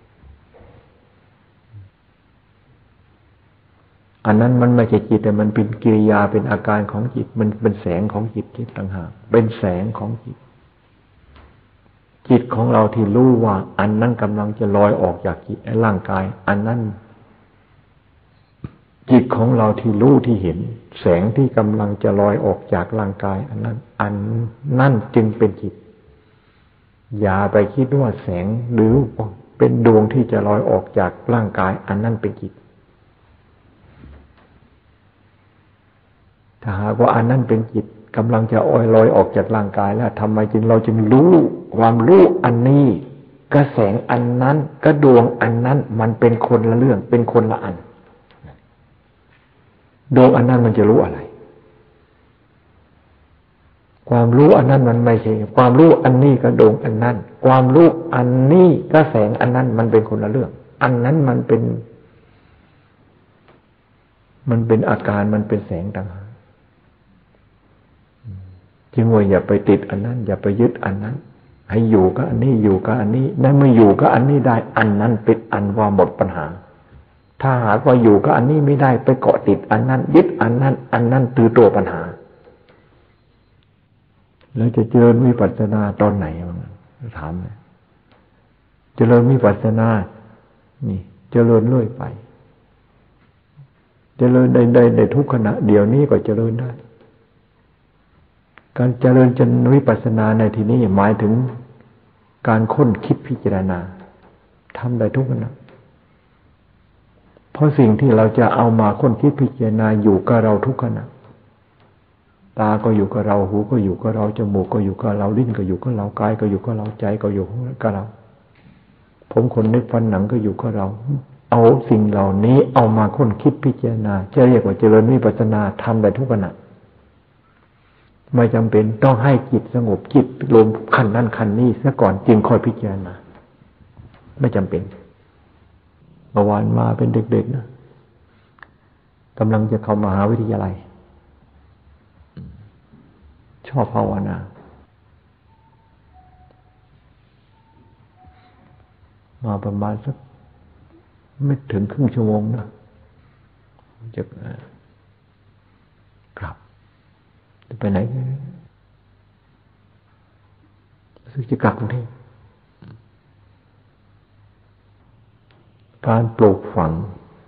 อันนั้นมันไม่ใช่จิตแต่มันเป็นกิริยาเป็นอาการของจิตมันเป็นแสงของจิตต่างหากเป็นแสงของจิตจิตของเราที่รู้ว่าอันนั้นกำลังจะลอยออกจากจิตร่างกายอันนั้นจิตของเราที่รู้ที่เห็นแสงที่กำลังจะลอยออกจากร่างกายอันนั้นจึงเป็นจิตอย่าไปคิดว่าแสงหรือเป็นดวงที่จะลอยออกจากร่างกายอันนั้นเป็นจิตถ้าหากว่าอันนั้นเป็นจิตกำลังจะลอยออกจากร่างกายแล้วทำไมเราจึงรู้ความรู้อันนี้กระแสงอันนั้นกระดวงอันนั้นมันเป็นคนละเรื่องเป็นคนละอันดวงอันนั้นมันจะรู้อะไรความรู้อันนั้นมันไม่ใช่ความรู้อันนี้กระดวงอันนั้นความรู้อันนี้กระแสงอันนั้นมันเป็นคนละเรื่องอันนั้นมันเป็นอาการมันเป็นแสงต่างหากจึงว่าอย่าไปติดอันนั้นอย่าไปยึดอันนั้นให้อยู่กับอันนี้อยู่กับอันนี้ได้ไม่อยู่กับอันนี้ได้อันนั้นเป็นอันว่าหมดปัญหาถ้าหากว่าอยู่กับอันนี้ไม่ได้ไปเกาะติดอันนั้นยึดอันนั้นคือตัวปัญหาแล้วจะเจริญวิปัสสนาตอนไหนถามเลยเจริญวิปัสสนานี่เจริญเรื่อยไปเจริญได้ทุกขณะเดี๋ยวนี้ก็เจริญได้การเจริญจนวิปัสสนาในที่นี้หมายถึงการค้นคิดพิจารณาทำได้ทุกขณะเพราะสิ่งที่เราจะเอามาค้นคิดพิจารณาอยู่กับเราทุกขณะตาก็อยู่กับเราหูก็อยู่กับเราจมูกก็อยู่กับเราลิ้นก็อยู่กับเรากายก็อยู่กับเราใจก็อยู่กับเราผมขนเล็บฟันหนังก็อยู่กับเราเอาสิ่งเหล่านี้เอามาค้นคิดพิจารณาจะเรียกว่าเจริญวิปัสสนาทำได้ทุกขณะไม่จำเป็นต้องให้จิตสงบจิตรวมขั้นนั้นขั้นนี้ซะก่อนจึงค่อยพิจารณาไม่จำเป็นเมื่อวานมาเป็นเด็กๆนะกำลังจะเข้ามหาวิทยาลัยชอบภาวนามาประมาณสักไม่ถึงครึ่งชั่วโมงนะจะกลับจะไปไหนรู้สึกจะกลับกรุงเทพการปลูกฝัง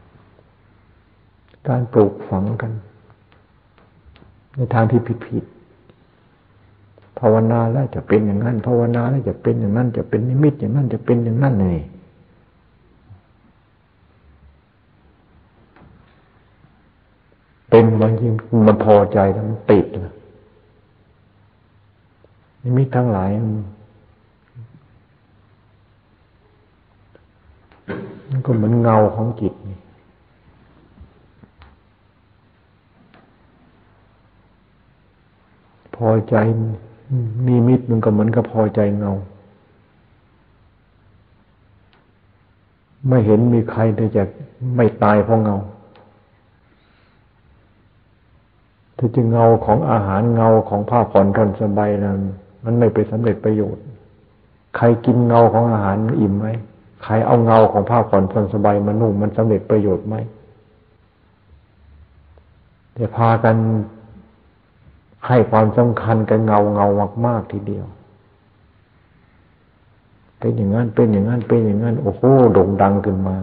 กันในทางที่ผิดภาวนาแล้วจะเป็นอย่างนั้นภาวนาแล้วจะเป็นอย่างนั้นจะเป็นนิมิตอย่างนั้นจะเป็นอย่างนั้นนี่เป็นบางทีมันพอใจแล้วมันติดนะนิมิตทั้งหลายมันก็เหมือนเงาของจิตนี่พอใจนิมิตมันก็เหมือนกับพอใจเงาไม่เห็นมีใครที่จะไม่ตายเพราะเงาถ้าจะเงาของอาหารเงาของผ้าผ่อนท่อนสบายนั้นมันไม่ไปสำเร็จประโยชน์ใครกินเงาของอาหารอิ่มไหมใครเอาเงาของผ้าผ่อนท่อนสบายมานุ่งมันสำเร็จประโยชน์ไหมแต่พากันให้ความสำคัญกับเงามากๆทีเดียวเป็นอย่างนั้นเป็นอย่างนั้นเป็นอย่างนั้นโอ้โหโด่งดังขึ้นมา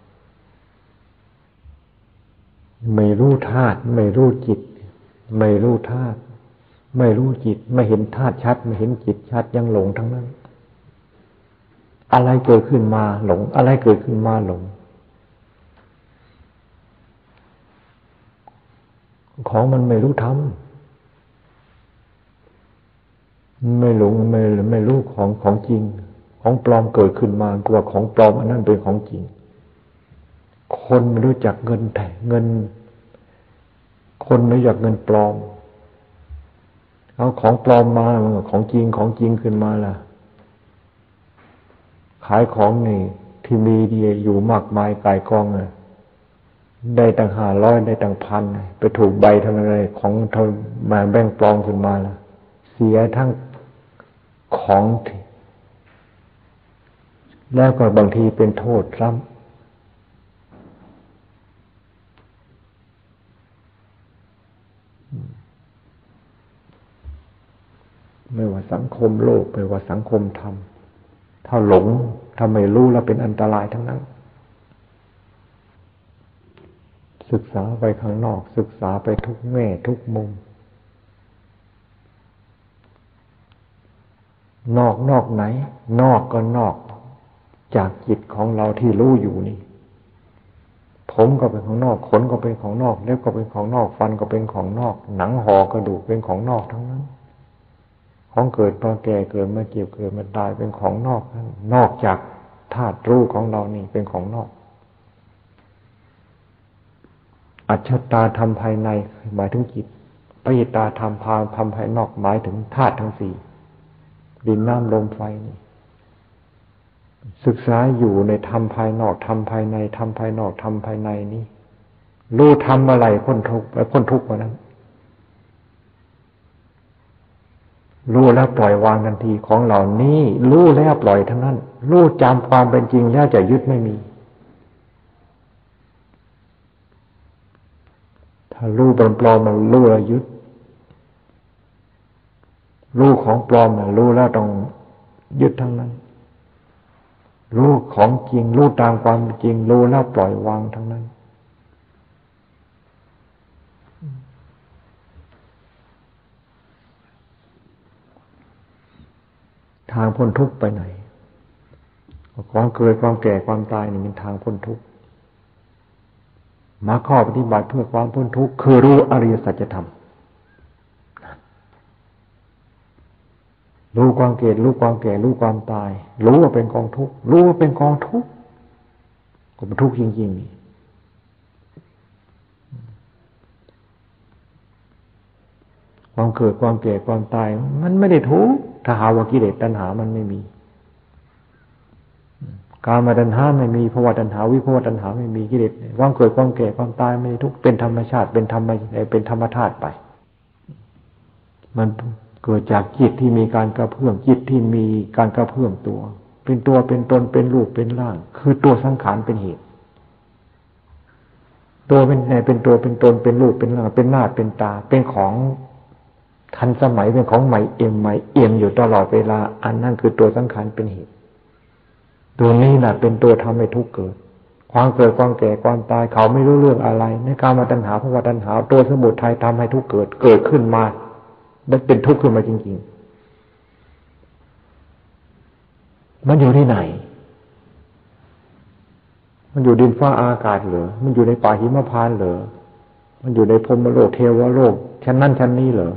ไม่รู้ธาตุไม่รู้จิตไม่รู้ธาตุไม่รู้จิตไม่เห็นธาตุชัดไม่เห็นจิตชัดยังหลงทั้งนั้นอะไรเกิดขึ้นมาหลงอะไรเกิดขึ้นมาหลงของมันไม่รู้ธรรมไม่หลงไม่รู้ของจริงของปลอมเกิดขึ้นมากว่าของปลอมอันนั้นเป็นของจริงคนไม่รู้จักเงินแท้เงินคนไม่รู้จักเงินปลอมเอาของปลอมมาของจริงขึ้นมาล่ะขายของนี่ที่มีดีอยู่มากมายกายกองได้ตั้ง500ได้ตั้ง1,000ไปถูกใบทำอะไรของมาแบ่งปลอมขึ้นมาล่ะเสียทั้งของแล้วก็บางทีเป็นโทษซ้ำไม่ว่าสังคมโลกไม่ว่าสังคมธรรมถ้าหลงถ้าไม่รู้แล้วเป็นอันตรายทั้งนั้นศึกษาไปข้างนอกศึกษาไปทุกแง่ทุกมุมนอกไหนนอกก็นอกจากจิตของเราที่รู้อยู่นี่ผมก็เป็นของนอกขนก็เป็นของนอกเล็บก็เป็นของนอกฟันก็เป็นของนอกหนังห่อกระดูกเป็นของนอกทั้งนั้นของเกิดมาแก่เกิดมาเจ็บเกิดมาตายเป็นของนอกนอกจากธาตุรู้ของเรานี่เป็นของนอกอัจฉตาธรรมภายในหมายถึงจิตปยิตาธรรมภายนอกหมายถึงธาตุทั้งสี่ดินน้ำลมไฟนี่ศึกษาอยู่ในธรรมภายนอกธรรมภายในธรรมภายนอกธรรมภายในนี่รู้ทำอะไรพ้นทุกข์ไปพ้นทุกข์มานั้นรู้แล้วปล่อยวางทันทีของเหล่านี้รู้แล้วปล่อยทั้งนั้นรู้จำความเป็นจริงแล้วจะยึดไม่มีถ้ารู้ปลอมมันรู้แล้วยึดรู้ของปลอมมันรู้แล้วต้องยึดทั้งนั้นรู้ของจริงรู้ตามความจริงรู้แล้วปล่อยวางทั้งนั้นทางพ้นทุกข์ไปไหนความเกิดความแก่ความตายนี่เป็นทางพ้นทุกข์มาข้อปฏิบัติเพื่อความพ้นทุกข์คือรู้อริยสัจธรรมรู้ความเกิดรู้ความแก่รู้ความตายรู้ว่าเป็นกองทุกข์รู้ว่าเป็นกองทุกข์ก็เป็นทุกข์จริงๆนี่ความเกิดความแก่ความตายมันไม่ได้ทุกข์ถ้าหาว่ากิเลสตัณหามันไม่มีกามตัณหาไม่มีภวตัณหาวิภวตัณหาไม่มีกิเลสความเกิดความแก่ความตายไม่ทุกข์เป็นธรรมชาติเป็นธรรมธาตุไปมันเกิดจากจิตที่มีการกระเพื่อมจิตที่มีการกระเพื่อมตัวเป็นตัวเป็นตนเป็นรูปเป็นร่างคือตัวสังขารเป็นเหตุตัวเป็นตัวเป็นตนเป็นรูปเป็นร่างเป็นหน้าเป็นตาเป็นของทันสมัยเป็นของใหม่เอี่ยมอยู่ตลอดเวลาอันนั้นคือตัวสังขารเป็นเหตุตัวนี้แหละเป็นตัวทำให้ทุกข์เกิดความเกิดความแก่ความตายเขาไม่รู้เรื่องอะไรในกามตัณหาภวตัณหาตัวสมุทัยทำให้ทุกข์เกิดขึ้นมาได้เป็นทุกข์ขึ้นมาจริงๆมันอยู่ที่ไหนมันอยู่ดินฟ้าอากาศเหรอมันอยู่ในป่าหิมพานต์เหรอมันอยู่ในพรหมโลกเทวโลกชั้นนั้นชั้นนี้เหรอ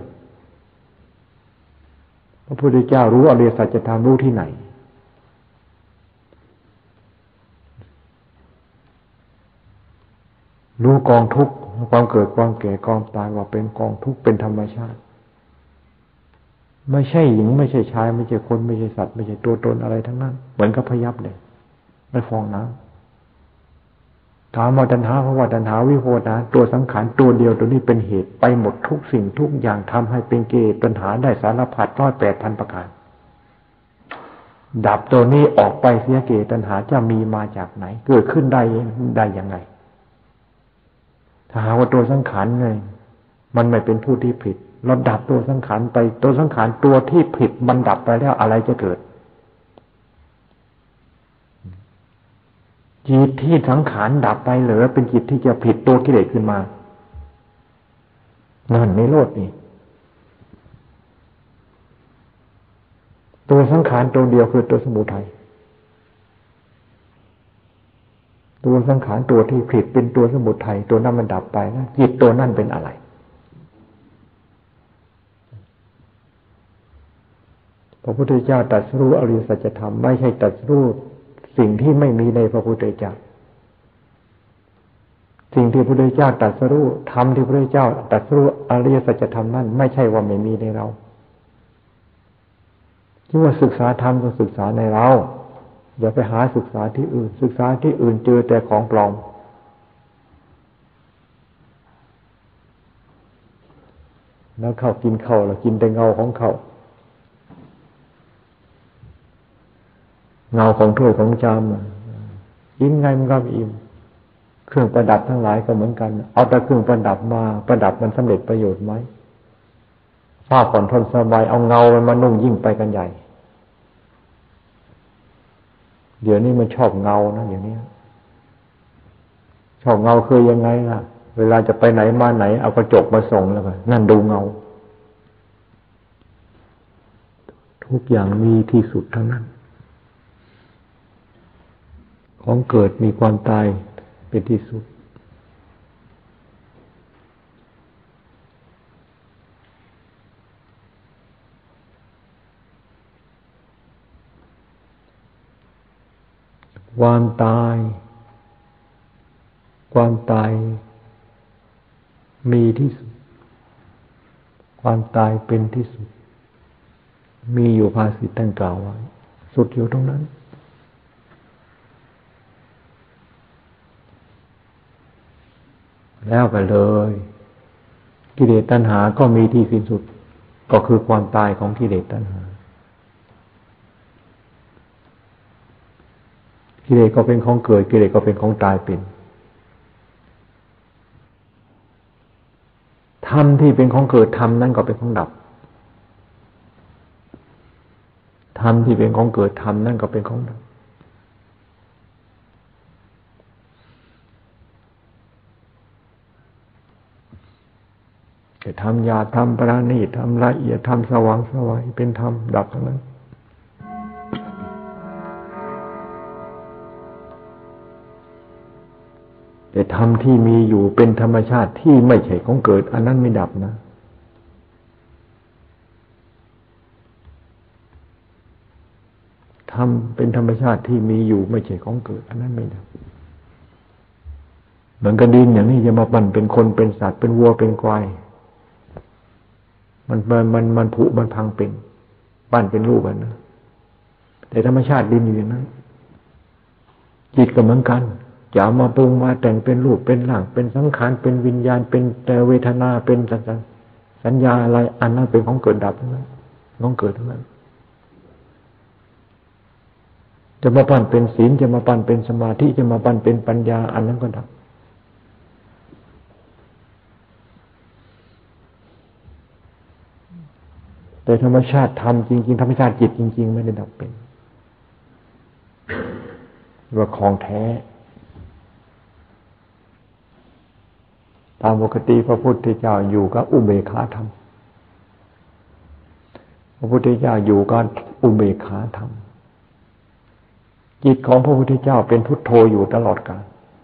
พระพุทธเจ้ารู้อริยสัจธรรมรู้ที่ไหนรู้กองทุกข์ความเกิดความแก่ความตายว่าเป็นกองทุกข์เป็นธรรมชาติไม่ใช่หญิงไม่ใช่ชายไม่ใช่คนไม่ใช่สัตว์ไม่ใช่ตัวตนอะไรทั้งนั้นเหมือนกับพยับเลยไม่ฟองน้ำกามตัณหาภวตัณหาวิภวตัณหาตัวสังขารตัวเดียวตัวนี้เป็นเหตุไปหมดทุกสิ่งทุกอย่างทำให้เป็นกิเลสตัณหาได้สารพัด108,000 ประการดับตัวนี้ออกไปเสียกิเลสตัณหาจะมีมาจากไหนเกิดขึ้นได้ยังไงถ้าหาว่าตัวสังขารไงมันไม่เป็นผู้ที่ผิดเราดับตัวสังขารไปตัวสังขารตัวที่ผิดมันดับไปแล้วอะไรจะเกิดจิตที่สังขารดับไปเหลือเป็นจิตที่จะผิดตัวกิเลสขึ้นมานั่นนิโรธนี่ตัวสังขารตัวเดียวคือตัวสมุทัยตัวสังขารตัวที่ผิดเป็นตัวสมุทัยตัวนั้นมันดับไปนะจิตตัวนั้นเป็นอะไรพระพุทธเจ้าตรัสรู้อริยสัจธรรมไม่ใช่ตรัสรู้สิ่งที่ไม่มีในพระพุทธเจ้าสิ่งที่พระพุทธเจ้าตรัสรู้ธรรมที่พระพุทธเจ้าตรัสรู้อริยสัจธรรมนั้นไม่ใช่ว่าไม่มีในเราที่ว่าศึกษาธรรมก็ศึกษาในเราอย่าไปหาศึกษาที่อื่นศึกษาที่อื่นเจอแต่ของปลอมแล้วเข้ากินเข้าแล้วกินแต่เงาของเขาเงาของถ้วยของจามอิ่มไงมันก็อิ่มเครื่องประดับทั้งหลายก็เหมือนกันเอาแต่เครื่องประดับมาประดับมันสำเร็จประโยชน์ไหมผ้าผ่อนทนสบายเอาเงามันมานุ่งยิ่งไปกันใหญ่เดี๋ยวนี้มันชอบเงานะเดี๋ยวนี้ชอบเงาคือยังไงล่ะเวลาจะไปไหนมาไหนเอากระจกมาส่องแล้วก็นั่นดูเงาทุกอย่างมีที่สุดทั้งนั้นของเกิดมีความตายเป็นที่สุดความตายมีที่สุดความตายเป็นที่สุดมีอยู่ภาษิตท่านกล่าวไว้สุดอยู่ตรงนั้นแล้วไปเลยกิเลสตัณหาก็มีที่สิ้นสุดก็คือความตายของกิเลสตัณหากิเลสก็เป็นของเกิดกิเลสก็เป็นของตายเป็นธรรมที่เป็นของเกิดธรรมนั่นก็เป็นของดับธรรมที่เป็นของเกิดธรรมนั่นก็เป็นของดับทำหยาบทำประณีตทำละเอียดทำสว่างไสวเป็นธรรมดับทั้งนั้นแต่ธรรมที่มีอยู่เป็นธรรมชาติที่ไม่ใช่ของเกิดอันนั้นไม่ดับนะธรรมเป็นธรรมชาติที่มีอยู่ไม่ใช่ของเกิดอันนั้นไม่ดับเหมือนกับดินอย่างนี้จะมาปั้นเป็นคนเป็นสัตว์เป็นวัวเป็นควายมันผุมันพังเป็นปั้นเป็นรูปกันนะแต่ธรรมชาติดินอยู่อย่างนั้นจิตก็เหมือนกันจะเอามาปรุงมาแต่งเป็นรูปเป็นร่างเป็นสังขารเป็นวิญญาณเป็นเวทนาเป็นสัญญาอะไรอันนั้นเป็นของเกิดดับทั้งนั้นของเกิดทั้งนั้นจะมาปั้นเป็นศีลจะมาปั้นเป็นสมาธิจะมาปั้นเป็นปัญญาอันนั้นก็ดับแต่ธรรมชาติธรรมจริงๆธรรมชาติจิตจริงๆไม่ได้ดับเป็นว่าของแท้ตามปกติพระพุทธเจ้าอยู่กับอุเบกขาธรรมพระพุทธเจ้าอยู่กับอุเบกขาธรรมจิตของพระพุทธเจ้าเป็นพุทโธอยู่ตลอดกาล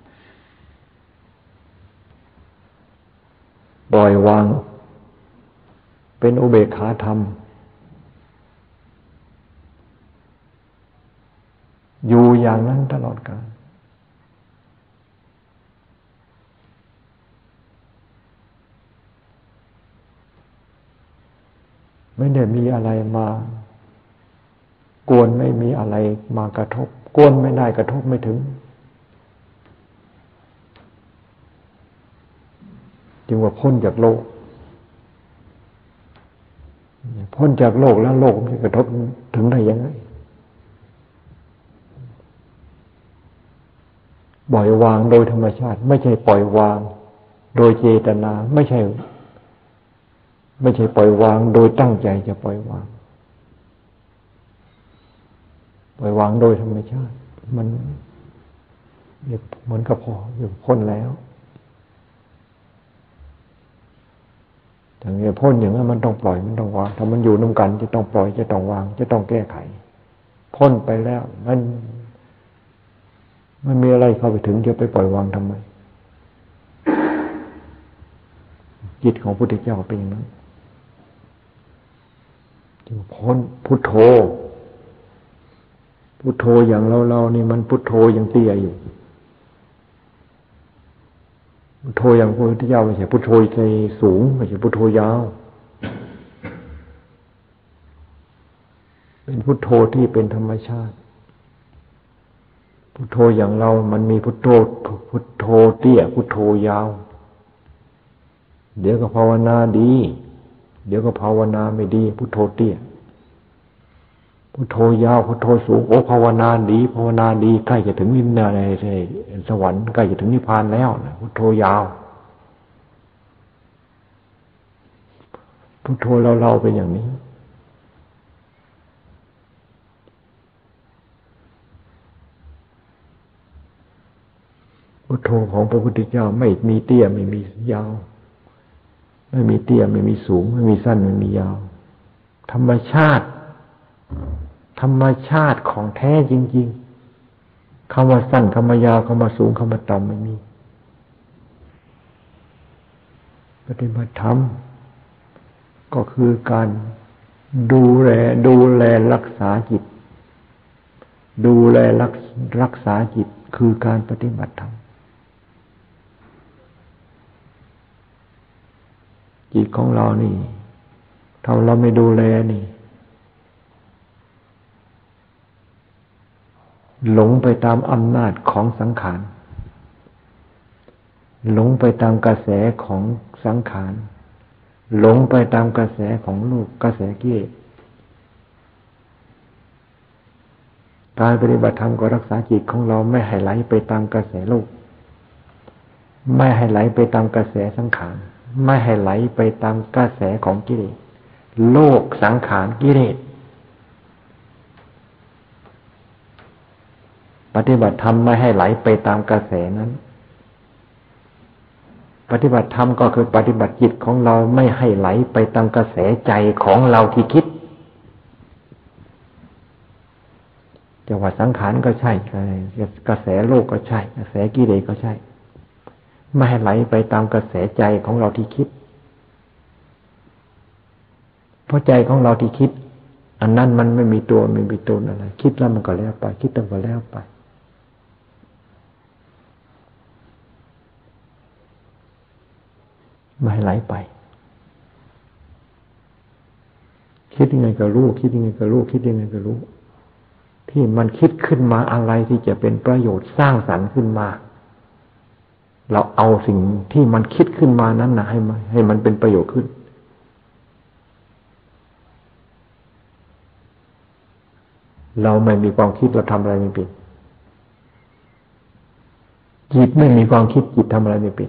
ปล่อยวางเป็นอุเบกขาธรรมอยู่อย่างนั้นตลอดกาลไม่ได้มีอะไรมากวนไม่มีอะไรมากระทบกวนไม่ได้กระทบไม่ถึงจึงว่าพ้นจากโลกพ้นจากโลกแล้วโลกจะกระทบถึงได้ยังไงปล่อยวางโดยธรรมชาติไม่ใช่ปล่อยวางโดยเจตนาไม่ใช่ปล่อยวางโดยตั้งใจจะปล่อยวางปล่อยวางโดยธรรมชาติมันเหมือนกับพออยู่พ้นแล้วอย่างนี้พ้นอย่างนั้นมันต้องปล่อยมันต้องวางถ้ามันอยู่ร่วมกันจะต้องปล่อยจะต้องวางจะต้องแก้ไขพ้นไปแล้วมันมีอะไรเข้าไปถึงจะไปปล่อยวางทำไมจิตของพระพุทธเจ้าเป็นอย่างนั้นจึงพ้นพุทโธพุทโธอย่างเรานี่มันพุทโธยังเตี้ยอยู่พุทโธอย่างพระพุทธเจ้าไม่ใช่พุทโธใจสูงไม่ใช่พุทโธยาวเป็นพุทโธที่เป็นธรรมชาติพุทโธอย่างเรามันมีพุทโธเตี้ยพุทโธยาวเดี๋ยวก็ภาวนาดีเดี๋ยวก็ภาวนาไม่ดีพุทโธเตี้ยพุทโธยาวพุทโธสูงโอ้ภาวนาดีใกล้จะถึงนิพพานในสวรรค์ใกล้จะถึงนิพพานแล้วนะพุทโธยาวพุทโธเราเป็นอย่างนี้พุทโธของพระพุทธเจ้าไม่มีเตี้ยไม่มียาวไม่มีเตี้ยไม่มีสูงไม่มีสั้นไม่มียาวธรรมชาติของแท้จริงๆคำว่าสั้นคำว่ายาวคำว่าสูงคำว่าต่ำไม่มีปฏิบัติธรรมก็คือการดูแลรักษาจิตดูแลรักษาจิตคือการปฏิบัติธรรมจิตของเรานี่ถ้าเราไม่ดูแลนี่หลงไปตามอำนาจของสังขารหลงไปตามกระแสของสังขารหลงไปตามกระแสของโลกกระแสกิเลสการปฏิบัติธรรมก็รักษาจิตของเราไม่ให้ไหลไปตามกระแสโลกไม่ให้ไหลไปตามกระแสสังขารไม่ให้ไหลไปตามกระแสของกิเลสโลกสังขารกิเลสปฏิบัติธรรมไม่ให้ไหลไปตามกระแสนั้นปฏิบัติธรรมก็คือปฏิบัติจิตของเราไม่ให้ไหลไปตามกระแสใจของเราที่คิดจะว่าสังขารก็ใช่กระแสโลกก็ใช่กระแสกิเลสก็ใช่ไม่ให้ไหลไปตามกระแสใจของเราที่คิดเพราะใจของเราที่คิดอันนั้นมันไม่มีตัวไม่มีตนอะไรคิดแล้วมันก็แล้วไปคิดแล้วก็แล้วไปไม่ให้ไหลไปคิดยังไงก็รู้คิดยังไงก็รู้คิดยังไงก็รู้ที่มันคิดขึ้นมาอะไรที่จะเป็นประโยชน์สร้างสรรค์ขึ้นมาเราเอาสิ่งที่มันคิดขึ้นมานั้นนะให้มันเป็นประโยชน์ขึ้นเราไม่มีความคิดเราทำอะไรไม่เป็นจิตไม่มีความคิดจิตทำอะไรไม่เป็น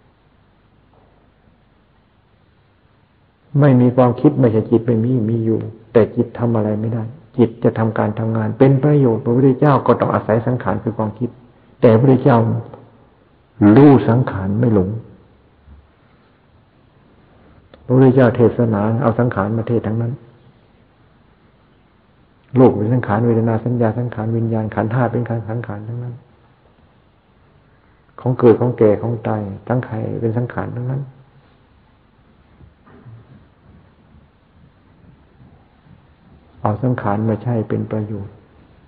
ไม่มีความคิดไม่ใช่จิตไม่มีอยู่แต่จิตทำอะไรไม่ได้จิตจะทำการทำงานเป็นประโยชน์พระพุทธเจ้าก็ต้องอาศัยสังขารคือความคิดแต่พระพุทธเจ้ารู้สังขารไม่หลงพระพุทธเจ้าเทศนาเอาสังขารมาเทศทั้งนั้นโลกเป็นสังขารเวทนาสัญญาสังขารวิญญาณขันธ์ห้าเป็นสังขารทั้งนั้นของเกิดของแก่ของตายทั้งใครเป็นสังขารทั้งนั้นเอาสังขารมาใช้เป็นประโยชน์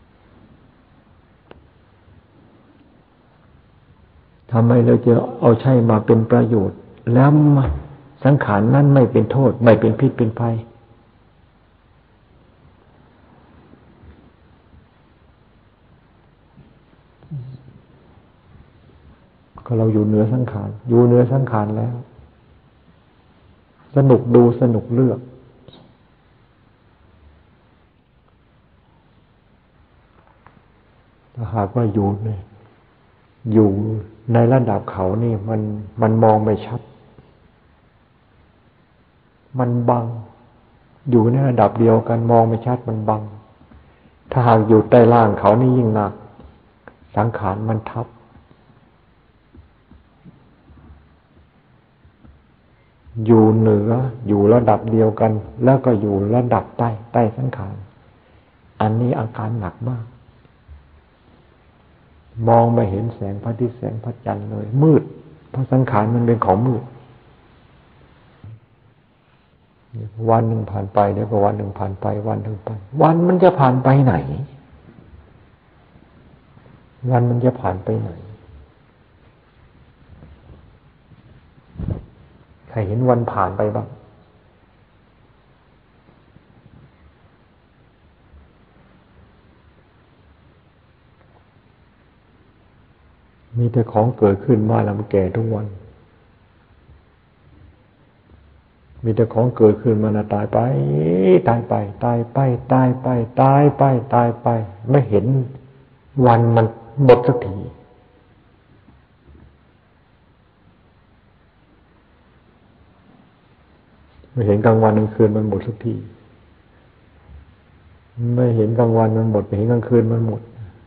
ทำไมเราจะเอาใช้มาเป็นประโยชน์แล้วสังขารนั้นไม่เป็นโทษไม่เป็นพิษเป็นภัยก็เราอยู่เหนือสังขารอยู่เหนือสังขารแล้วสนุกดูสนุกเลือกถ้าหากว่าอยู่ในระดับเขานี่มันมองไม่ชัดมันบังอยู่ในระดับเดียวกันมองไม่ชัดมันบังถ้าหากอยู่ใต้ล่างเขานี่ยิ่งหนักสังขารมันทับอยู่เหนืออยู่ระดับเดียวกันแล้วก็อยู่ระดับใต้สังขารอันนี้อาการหนักมากมองไม่เห็นแสงพระอาทิตย์แสงพระจันทร์เลยมืดเพราะสังขารมันเป็นของมืดวันหนึ่งผ่านไปเดี๋ยวก็วันหนึ่งผ่านไปวันหนึ่งไปวันมันจะผ่านไปไหนวันมันจะผ่านไปไหนใครเห็นวันผ่านไปบ้างมีแต่ของเกิดขึ้นมาแล้วมันแก่ทุกวันมีแต่ของเกิดขึ้นมาแล้วตายไปตายไปตายไปตายไปตายไปตายไปไม่เห็นวันมันหมดสักทีไม่เห็นกลางวันกลางคืนมันหมดสักทีไม่เห็นกลางวันมันหมดไม่เห็นกลางคืนมันหมด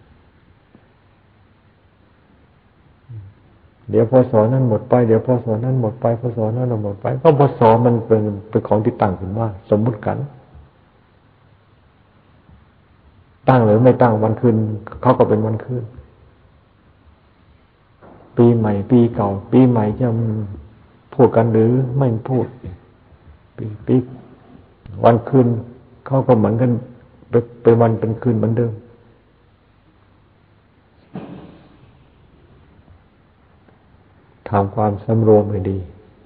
เดี๋ยวพศนั้นหมดไปเดี๋ยวพศนั้นหมดไปพศนั้นหมดไปก็พศมันเป็นของที่ตั้งขึ้นมาสมมุติกันตั้งหรือไม่ตั้งวันคืนเขาก็เป็นวันคืนปีใหม่ปีเก่าปีใหม่จะพูดกันหรือไม่พูดปีวันคืนเขาก็เหมือนกันเป็นวันเป็นคืนเหมือนเดิมทำความสำรวมให้ดี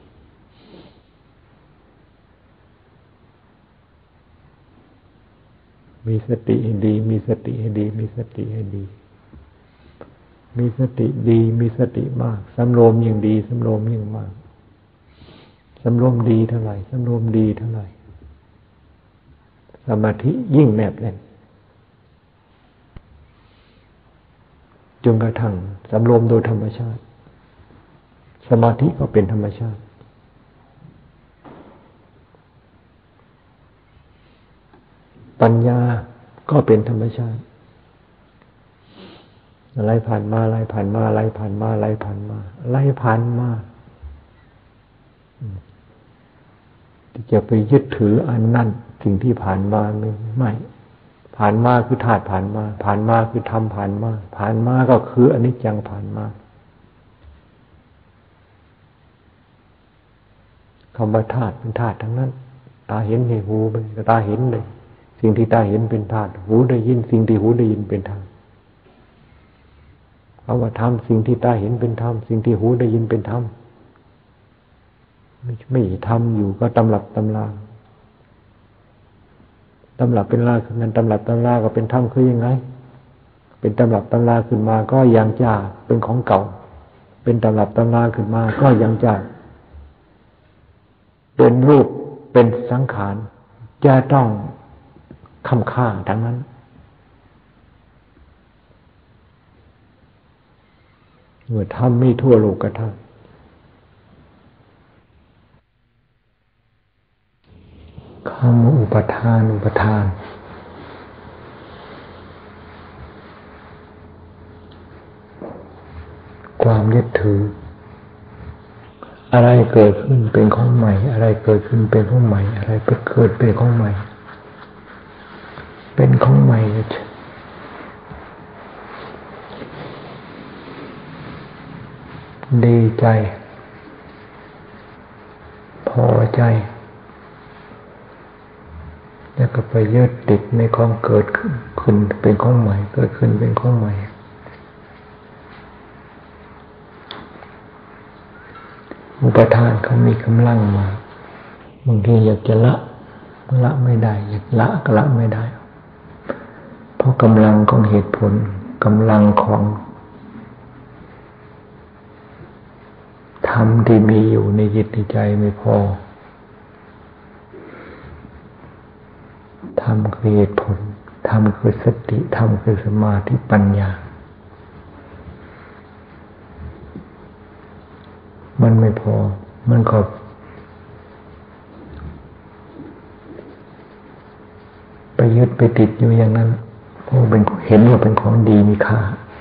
มีสติให้ดีมีสติให้ดีมีสติให้ดีมีสติดีมีสติมากสำรวมยิ่งดีสำรวมยิ่งมากสำรวมดีเท่าไหร่สำรวมดีเท่าไหร่สมาธิยิ่งแนบแน่นจนกระทั่งสำรวมโดยธรรมชาติสมาธิก็เป็นธรรมชาติปัญญาก็เป็นธรรมชาติไหลผ่านมาไหลผ่านมาไหลผ่านมาไหลผ่านมาไหลผ่านมาที่จะไปยึดถืออันนั้นสิ่งที่ผ่านมาไม่ผ่านมาคือธาตุผ่านมาผ่านมาคือธรรมผ่านมาผ่านมาก็คืออนิจจังผ่านมาคำว่าธาตุเป็นธาตุทั้งนั้นตาเห็นเนี่ยหูเป็นตาเห็นเลยสิ่งที่ตาเห็นเป็นธาตุหูได้ยินสิ่งที่หูได้ยินเป็นธาตุคำว่าธรรมสิ่งที่ตาเห็นเป็นธรรมสิ่งที่หูได้ยินเป็นธรรมไม่ทำอยู่ก็ตำรับตำราตำรับเป็นราคือนั้นตำรับตำราก็เป็นธรรมคือยังไงเป็นตำรับตำราขึ้นมาก็ยังจะเป็นของเก่าเป็นตำรับตำราขึ้นมาก็ยังจะเป็นรูปเป็นสังขารจะต้องค่ำค่าทั้งนั้นเมื่อธรรมมีทั่วโลกธาตุคำว่าอุปทานความยึดถืออะไรเกิดขึ้นเป็นของใหม่อะไรเกิดขึ้นเป็นของใหม่อะไรเกิดเป็นของใหม่เป็นของใหม่ดีใจพอใจแล้วก็ไปยึดติดในของเกิดขึ้นเป็นของใหม่เกิดขึ้นเป็นของใหม่อุปทานเขามีกำลังมาบางทีอยากจะละไม่ได้อยากละก็ละไม่ได้เพราะกำลังของเหตุผลกำลังของธรรมที่มีอยู่ในจิตในใจไม่พอธรรมคือเหตุผลธรรมคือสติธรรมคือสมาธิปัญญามันไม่พอมันก็ไปยึดไปติดอยู่อย่างนั้นเพราะเป็นเห็นว่าเป็นของดีมีค่า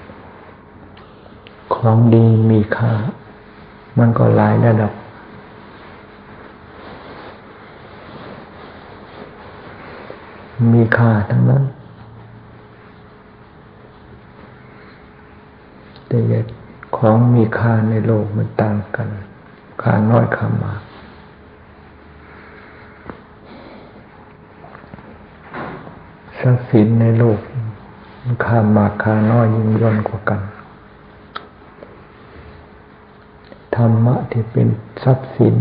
ของดีมีค่ามันก็หลายระดับมีค่าทั้งนั้นแต่ของมีค่าในโลกมันต่างกันค่าน้อยค่ามากทรัพย์สินในโลกค่ามากค่าน้อยยิ่งย่อนกว่ากันธรรมะที่เป็นทรัพย์สิน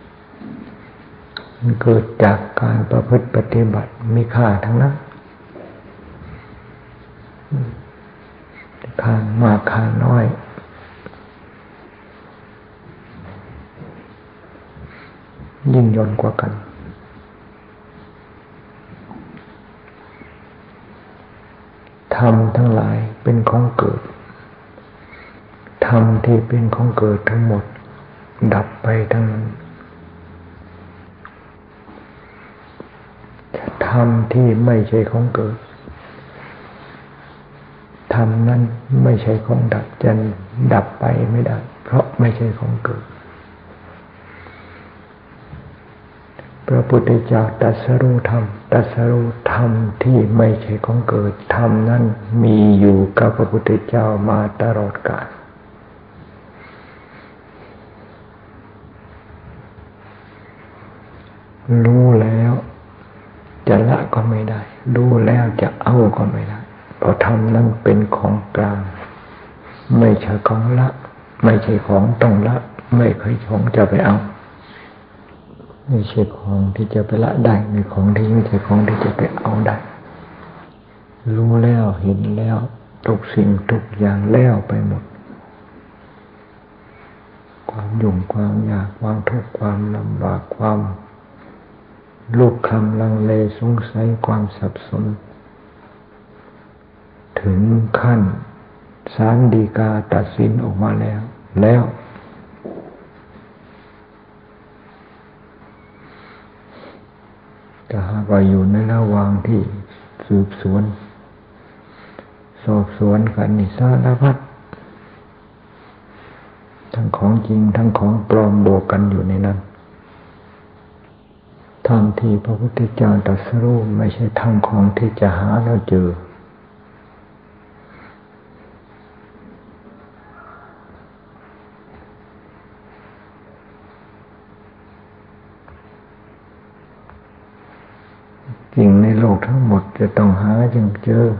มันเกิดจากการประพฤติปฏิบัติมีค่าทั้งนั้นค่ามากค่าน้อยยิ่งย่อนกว่ากันธรรมทั้งหลายเป็นของเกิดธรรมที่เป็นของเกิดทั้งหมดดับไปทั้งนั้นธรรมที่ไม่ใช่ของเกิดธรรมนั้นไม่ใช่ของดับจะดับไปไม่ได้เพราะไม่ใช่ของเกิดพระพุทธเจ้าตรัสรู้ธรรมที่ไม่ใช่ของเกิดธรรมนั้นมีอยู่กับพระพุทธเจ้ามาตลอดกาลรู้แล้วจะละก็ไม่ได้รู้แล้วจะเอาก็ไม่ได้เพราะธรรมนั้นเป็นของกลางไม่ใช่ของละไม่ใช่ของต้องละไม่เคยของจะไปเอาไม่ใช่ของที่จะไปละได้ไม่ของที่ไม่ใช่ของที่จะไปเอาได้รู้แล้วเห็นแล้วทุกสิ่งทุกอย่างแล้วไปหมดความยุ่งความยากความทุกข์ความลำบากความลูกคำลังเลสงสัยความสับสนถึงขั้นศาลฎีกาตัดสินออกมาแล้วแต่หากว่าอยู่ในระหว่างที่สืบสวนสอบสวนกันนี่สารพัดทั้งของจริงทั้งของปลอมบวกกันอยู่ในนั้นธรรมที่พระพุทธเจ้าตรัสรู้ไม่ใช่ธรรมของที่จะหาแล้วเจอสิ่งในโลกทั้งหมดจะต้องหาจึงเจอ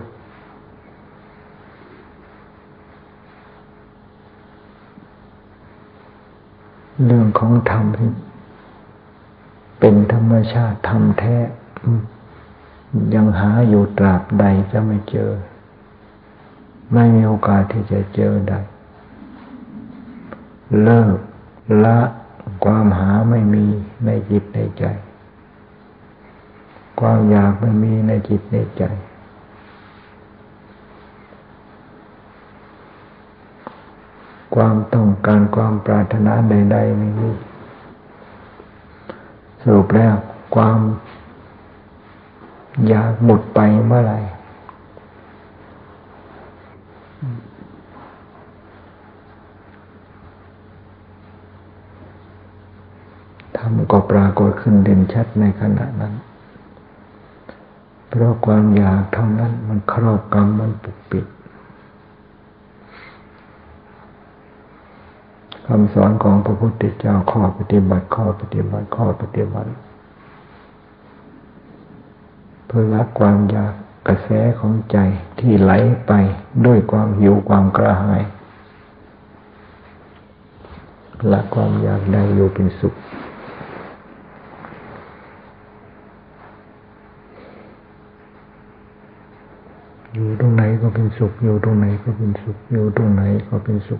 เรื่องของธรรมที่เป็นธรรมชาติธรรมแท้ยังหาอยู่ตราบใดจะไม่เจอไม่มีโอกาสที่จะเจอได้เลิกละความหาไม่มีในจิตในใจความอยากไม่มีในจิตในใจความต้องการความปรารถนาใดๆไม่มีสรุปแล้วความอยากหมดไปเมื่อไหร่ธรรมก็ปรากฏขึ้นเด่นชัดในขณะนั้นเพราะความอยากเท่านั้นมันครอบงำมันปกปิดคำสอนของพระพุทธเจ้าข้อปฏิบัติข้อปฏิบัติข้อปฏิบัติเพื่อละความอยากกระแสของใจที่ไหลไปด้วยความหิวความกระหายละความอยากได้อยู่เป็นสุขอยู่ตรงไหนก็เป็นสุขอยู่ตรงไหนก็เป็นสุขอยู่ตรงไหนก็เป็นสุข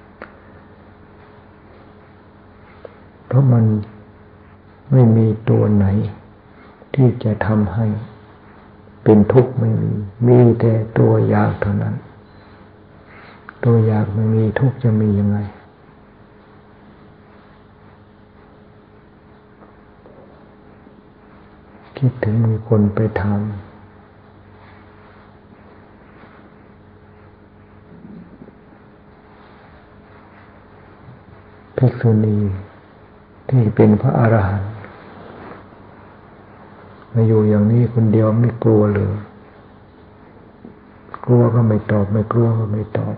เพราะมันไม่มีตัวไหนที่จะทำให้เป็นทุกข์ไม่มีแต่ตัวอยากเท่านั้นตัวอยากไม่มีทุกข์จะมียังไงคิดถึงมีคนไปถามภิกษุณีที่เป็นพระอรหันต์มาอยู่อย่างนี้คนเดียวไม่กลัวเลยกลัวก็ไม่ตอบไม่กลัวก็ไม่ตอบ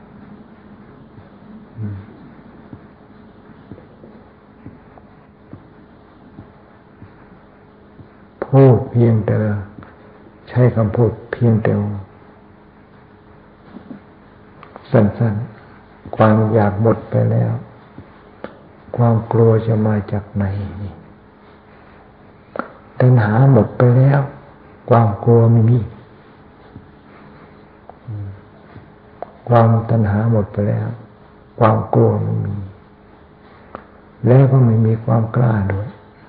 พูดเพียงแต่ใช้คำพูดเพียงแต่สั้นๆความอยากหมดไปแล้วความกลัวจะมาจากไหนตัณหาหมดไปแล้วความกลัวไม่มีความตัณหาหมดไปแล้วความกลัวไม่มีแล้วก็ไม่มีความกล้าด้วย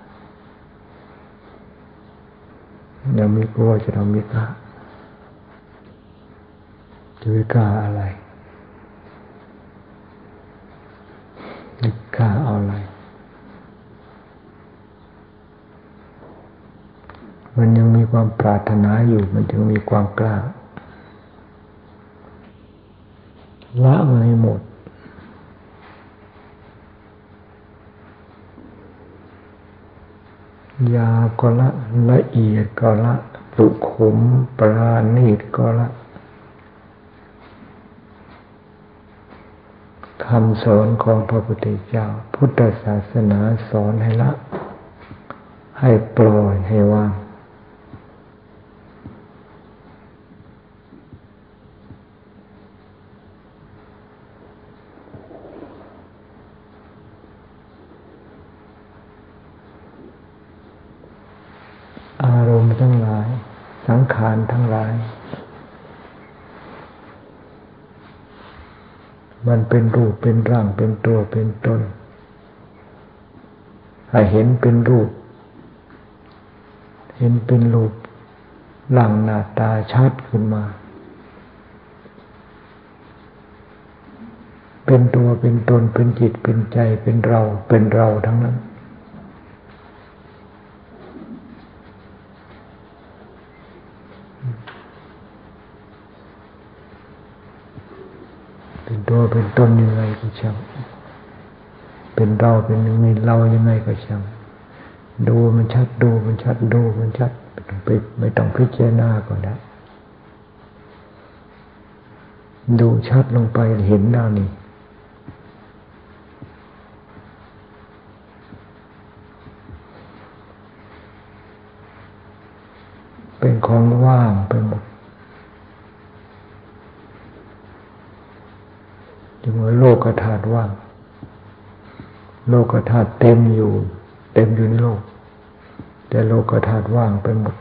ยังมีกลัวจะทำไม่กล้าจะไม่กล้าอะไรไม่กล้าเอาอะไรมันยังมีความปรารถนาอยู่มันจึงมีความกล้าละมันให้หมดยาวก็ละละเอียดก็ละสุขุมปราณีตก็ละคำสอนของพระพุทธเจ้าพุทธศาสนาสอนให้ละให้ปล่อยให้วางอารมณ์ทั้งหลายสังขารทั้งหลายมันเป็นรูปเป็นร่างเป็นตัวเป็นตนให้เห็นเป็นรูปเห็นเป็นรูปร่างหน้าตาชัดขึ้นมาเป็นตัวเป็นตนเป็นจิตเป็นใจเป็นเราทั้งนั้นเป็นตัวเป็นตนยังไงก็ช่างเป็นเราเป็นยังไงเรายังไงก็ช่างดูมันชัดดูมันชัดดูมันชัดไม่ต้องพิจารณาก็ได้ดูชัดลงไปเห็นแล้วนี่เป็นของว่างไปหมดจึงว่าโลกธาตุว่างโลกธาตุเต็มอยู่ในโลกแต่โลกธาตุว่างไปหมด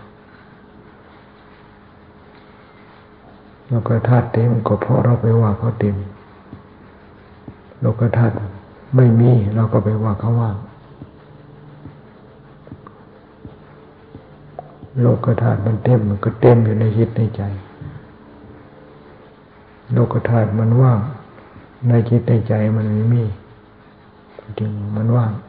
โลกธาตุเต็มก็เพราะเราไปว่าเขาเต็มโลกธาตุไม่มีเราก็ไปว่าเขาว่างโลกธาตุมันเต็มมันก็เต็มอยู่ในจิตในใจโลกธาตุมันว่างในจิตในใจมันไม่มีจริงมันว่าง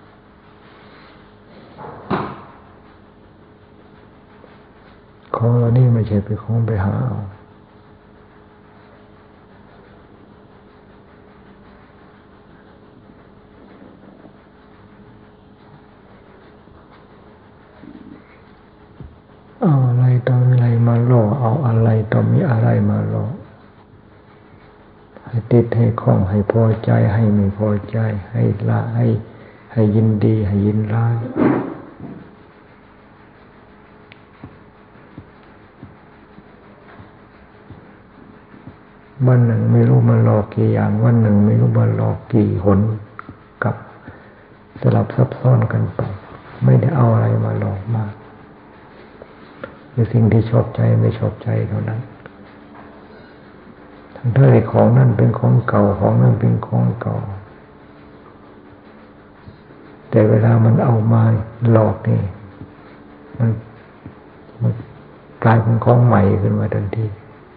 ของเรานี่ไม่ใช่เป็นของไปหาเอาอะไรต่ออะไรมาล่อเอาอะไรต่อมีอะไรมาล่อให้ติดให้คล้องให้พอใจให้ไม่พอใจให้ละให้ยินดีให้ยินร้ายวันหนึ่งไม่รู้มันหลอกกี่อย่างวันหนึ่งไม่รู้มันหลอกกี่หนกับสลับซับซ้อนกันไปไม่ได้เอาอะไรมาหลอกมากคือสิ่งที่ชอบใจไม่ชอบใจเท่านั้นทั้งที่ของนั่นเป็นของเก่าของนั่นเป็นของเก่าแต่เวลามันเอามาหลอกนี่มันกลายเป็นของใหม่ขึ้นมาทันที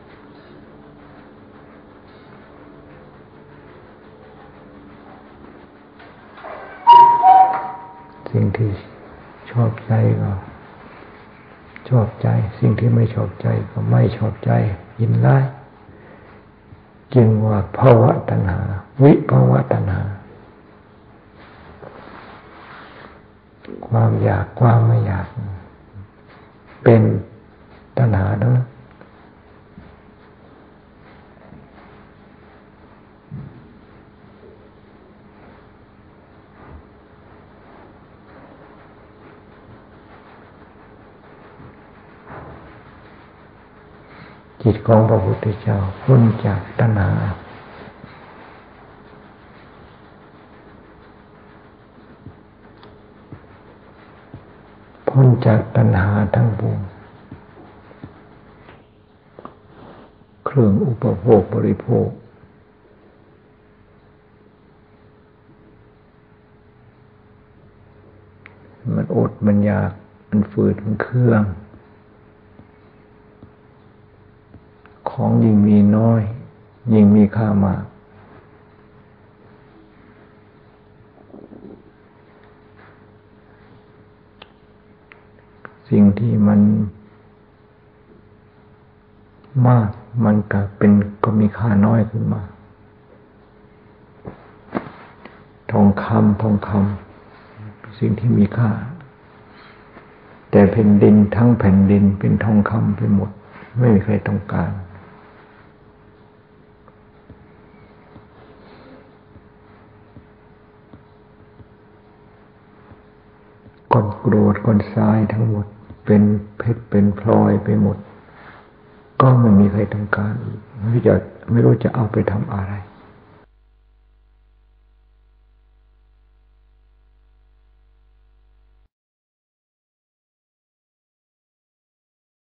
สิ่งที่ชอบใจก็ชอบใจสิ่งที่ไม่ชอบใจก็ไม่ชอบใจยินร้ายจึงว่าภวตัณหาวิภวตัณหาความอยากความไม่อยากเป็นตัณหาทั้งนั้นจิตของพระพุทธเจ้าพ้นจากตัณหาพ้นจากตัณหาทั้งปวงเครื่องอุปโภคบริโภคมันอดมันอยากมันฝืดมันเครื่องของยิ่งมีน้อยยิ่งมีค่ามากสิ่งที่มันมากมันก็มีค่าน้อยขึ้นมาทองคำสิ่งที่มีค่าแต่แผ่นดินทั้งแผ่นดินเป็นทองคำไปหมดไม่มีใครต้องการก้อนกรวดก้อนทรายทั้งหมดเป็นเพชรเป็นพลอยไปหมดก็ไม่มีใครต้องการอีกไม่รู้จะเอาไปทำอะไร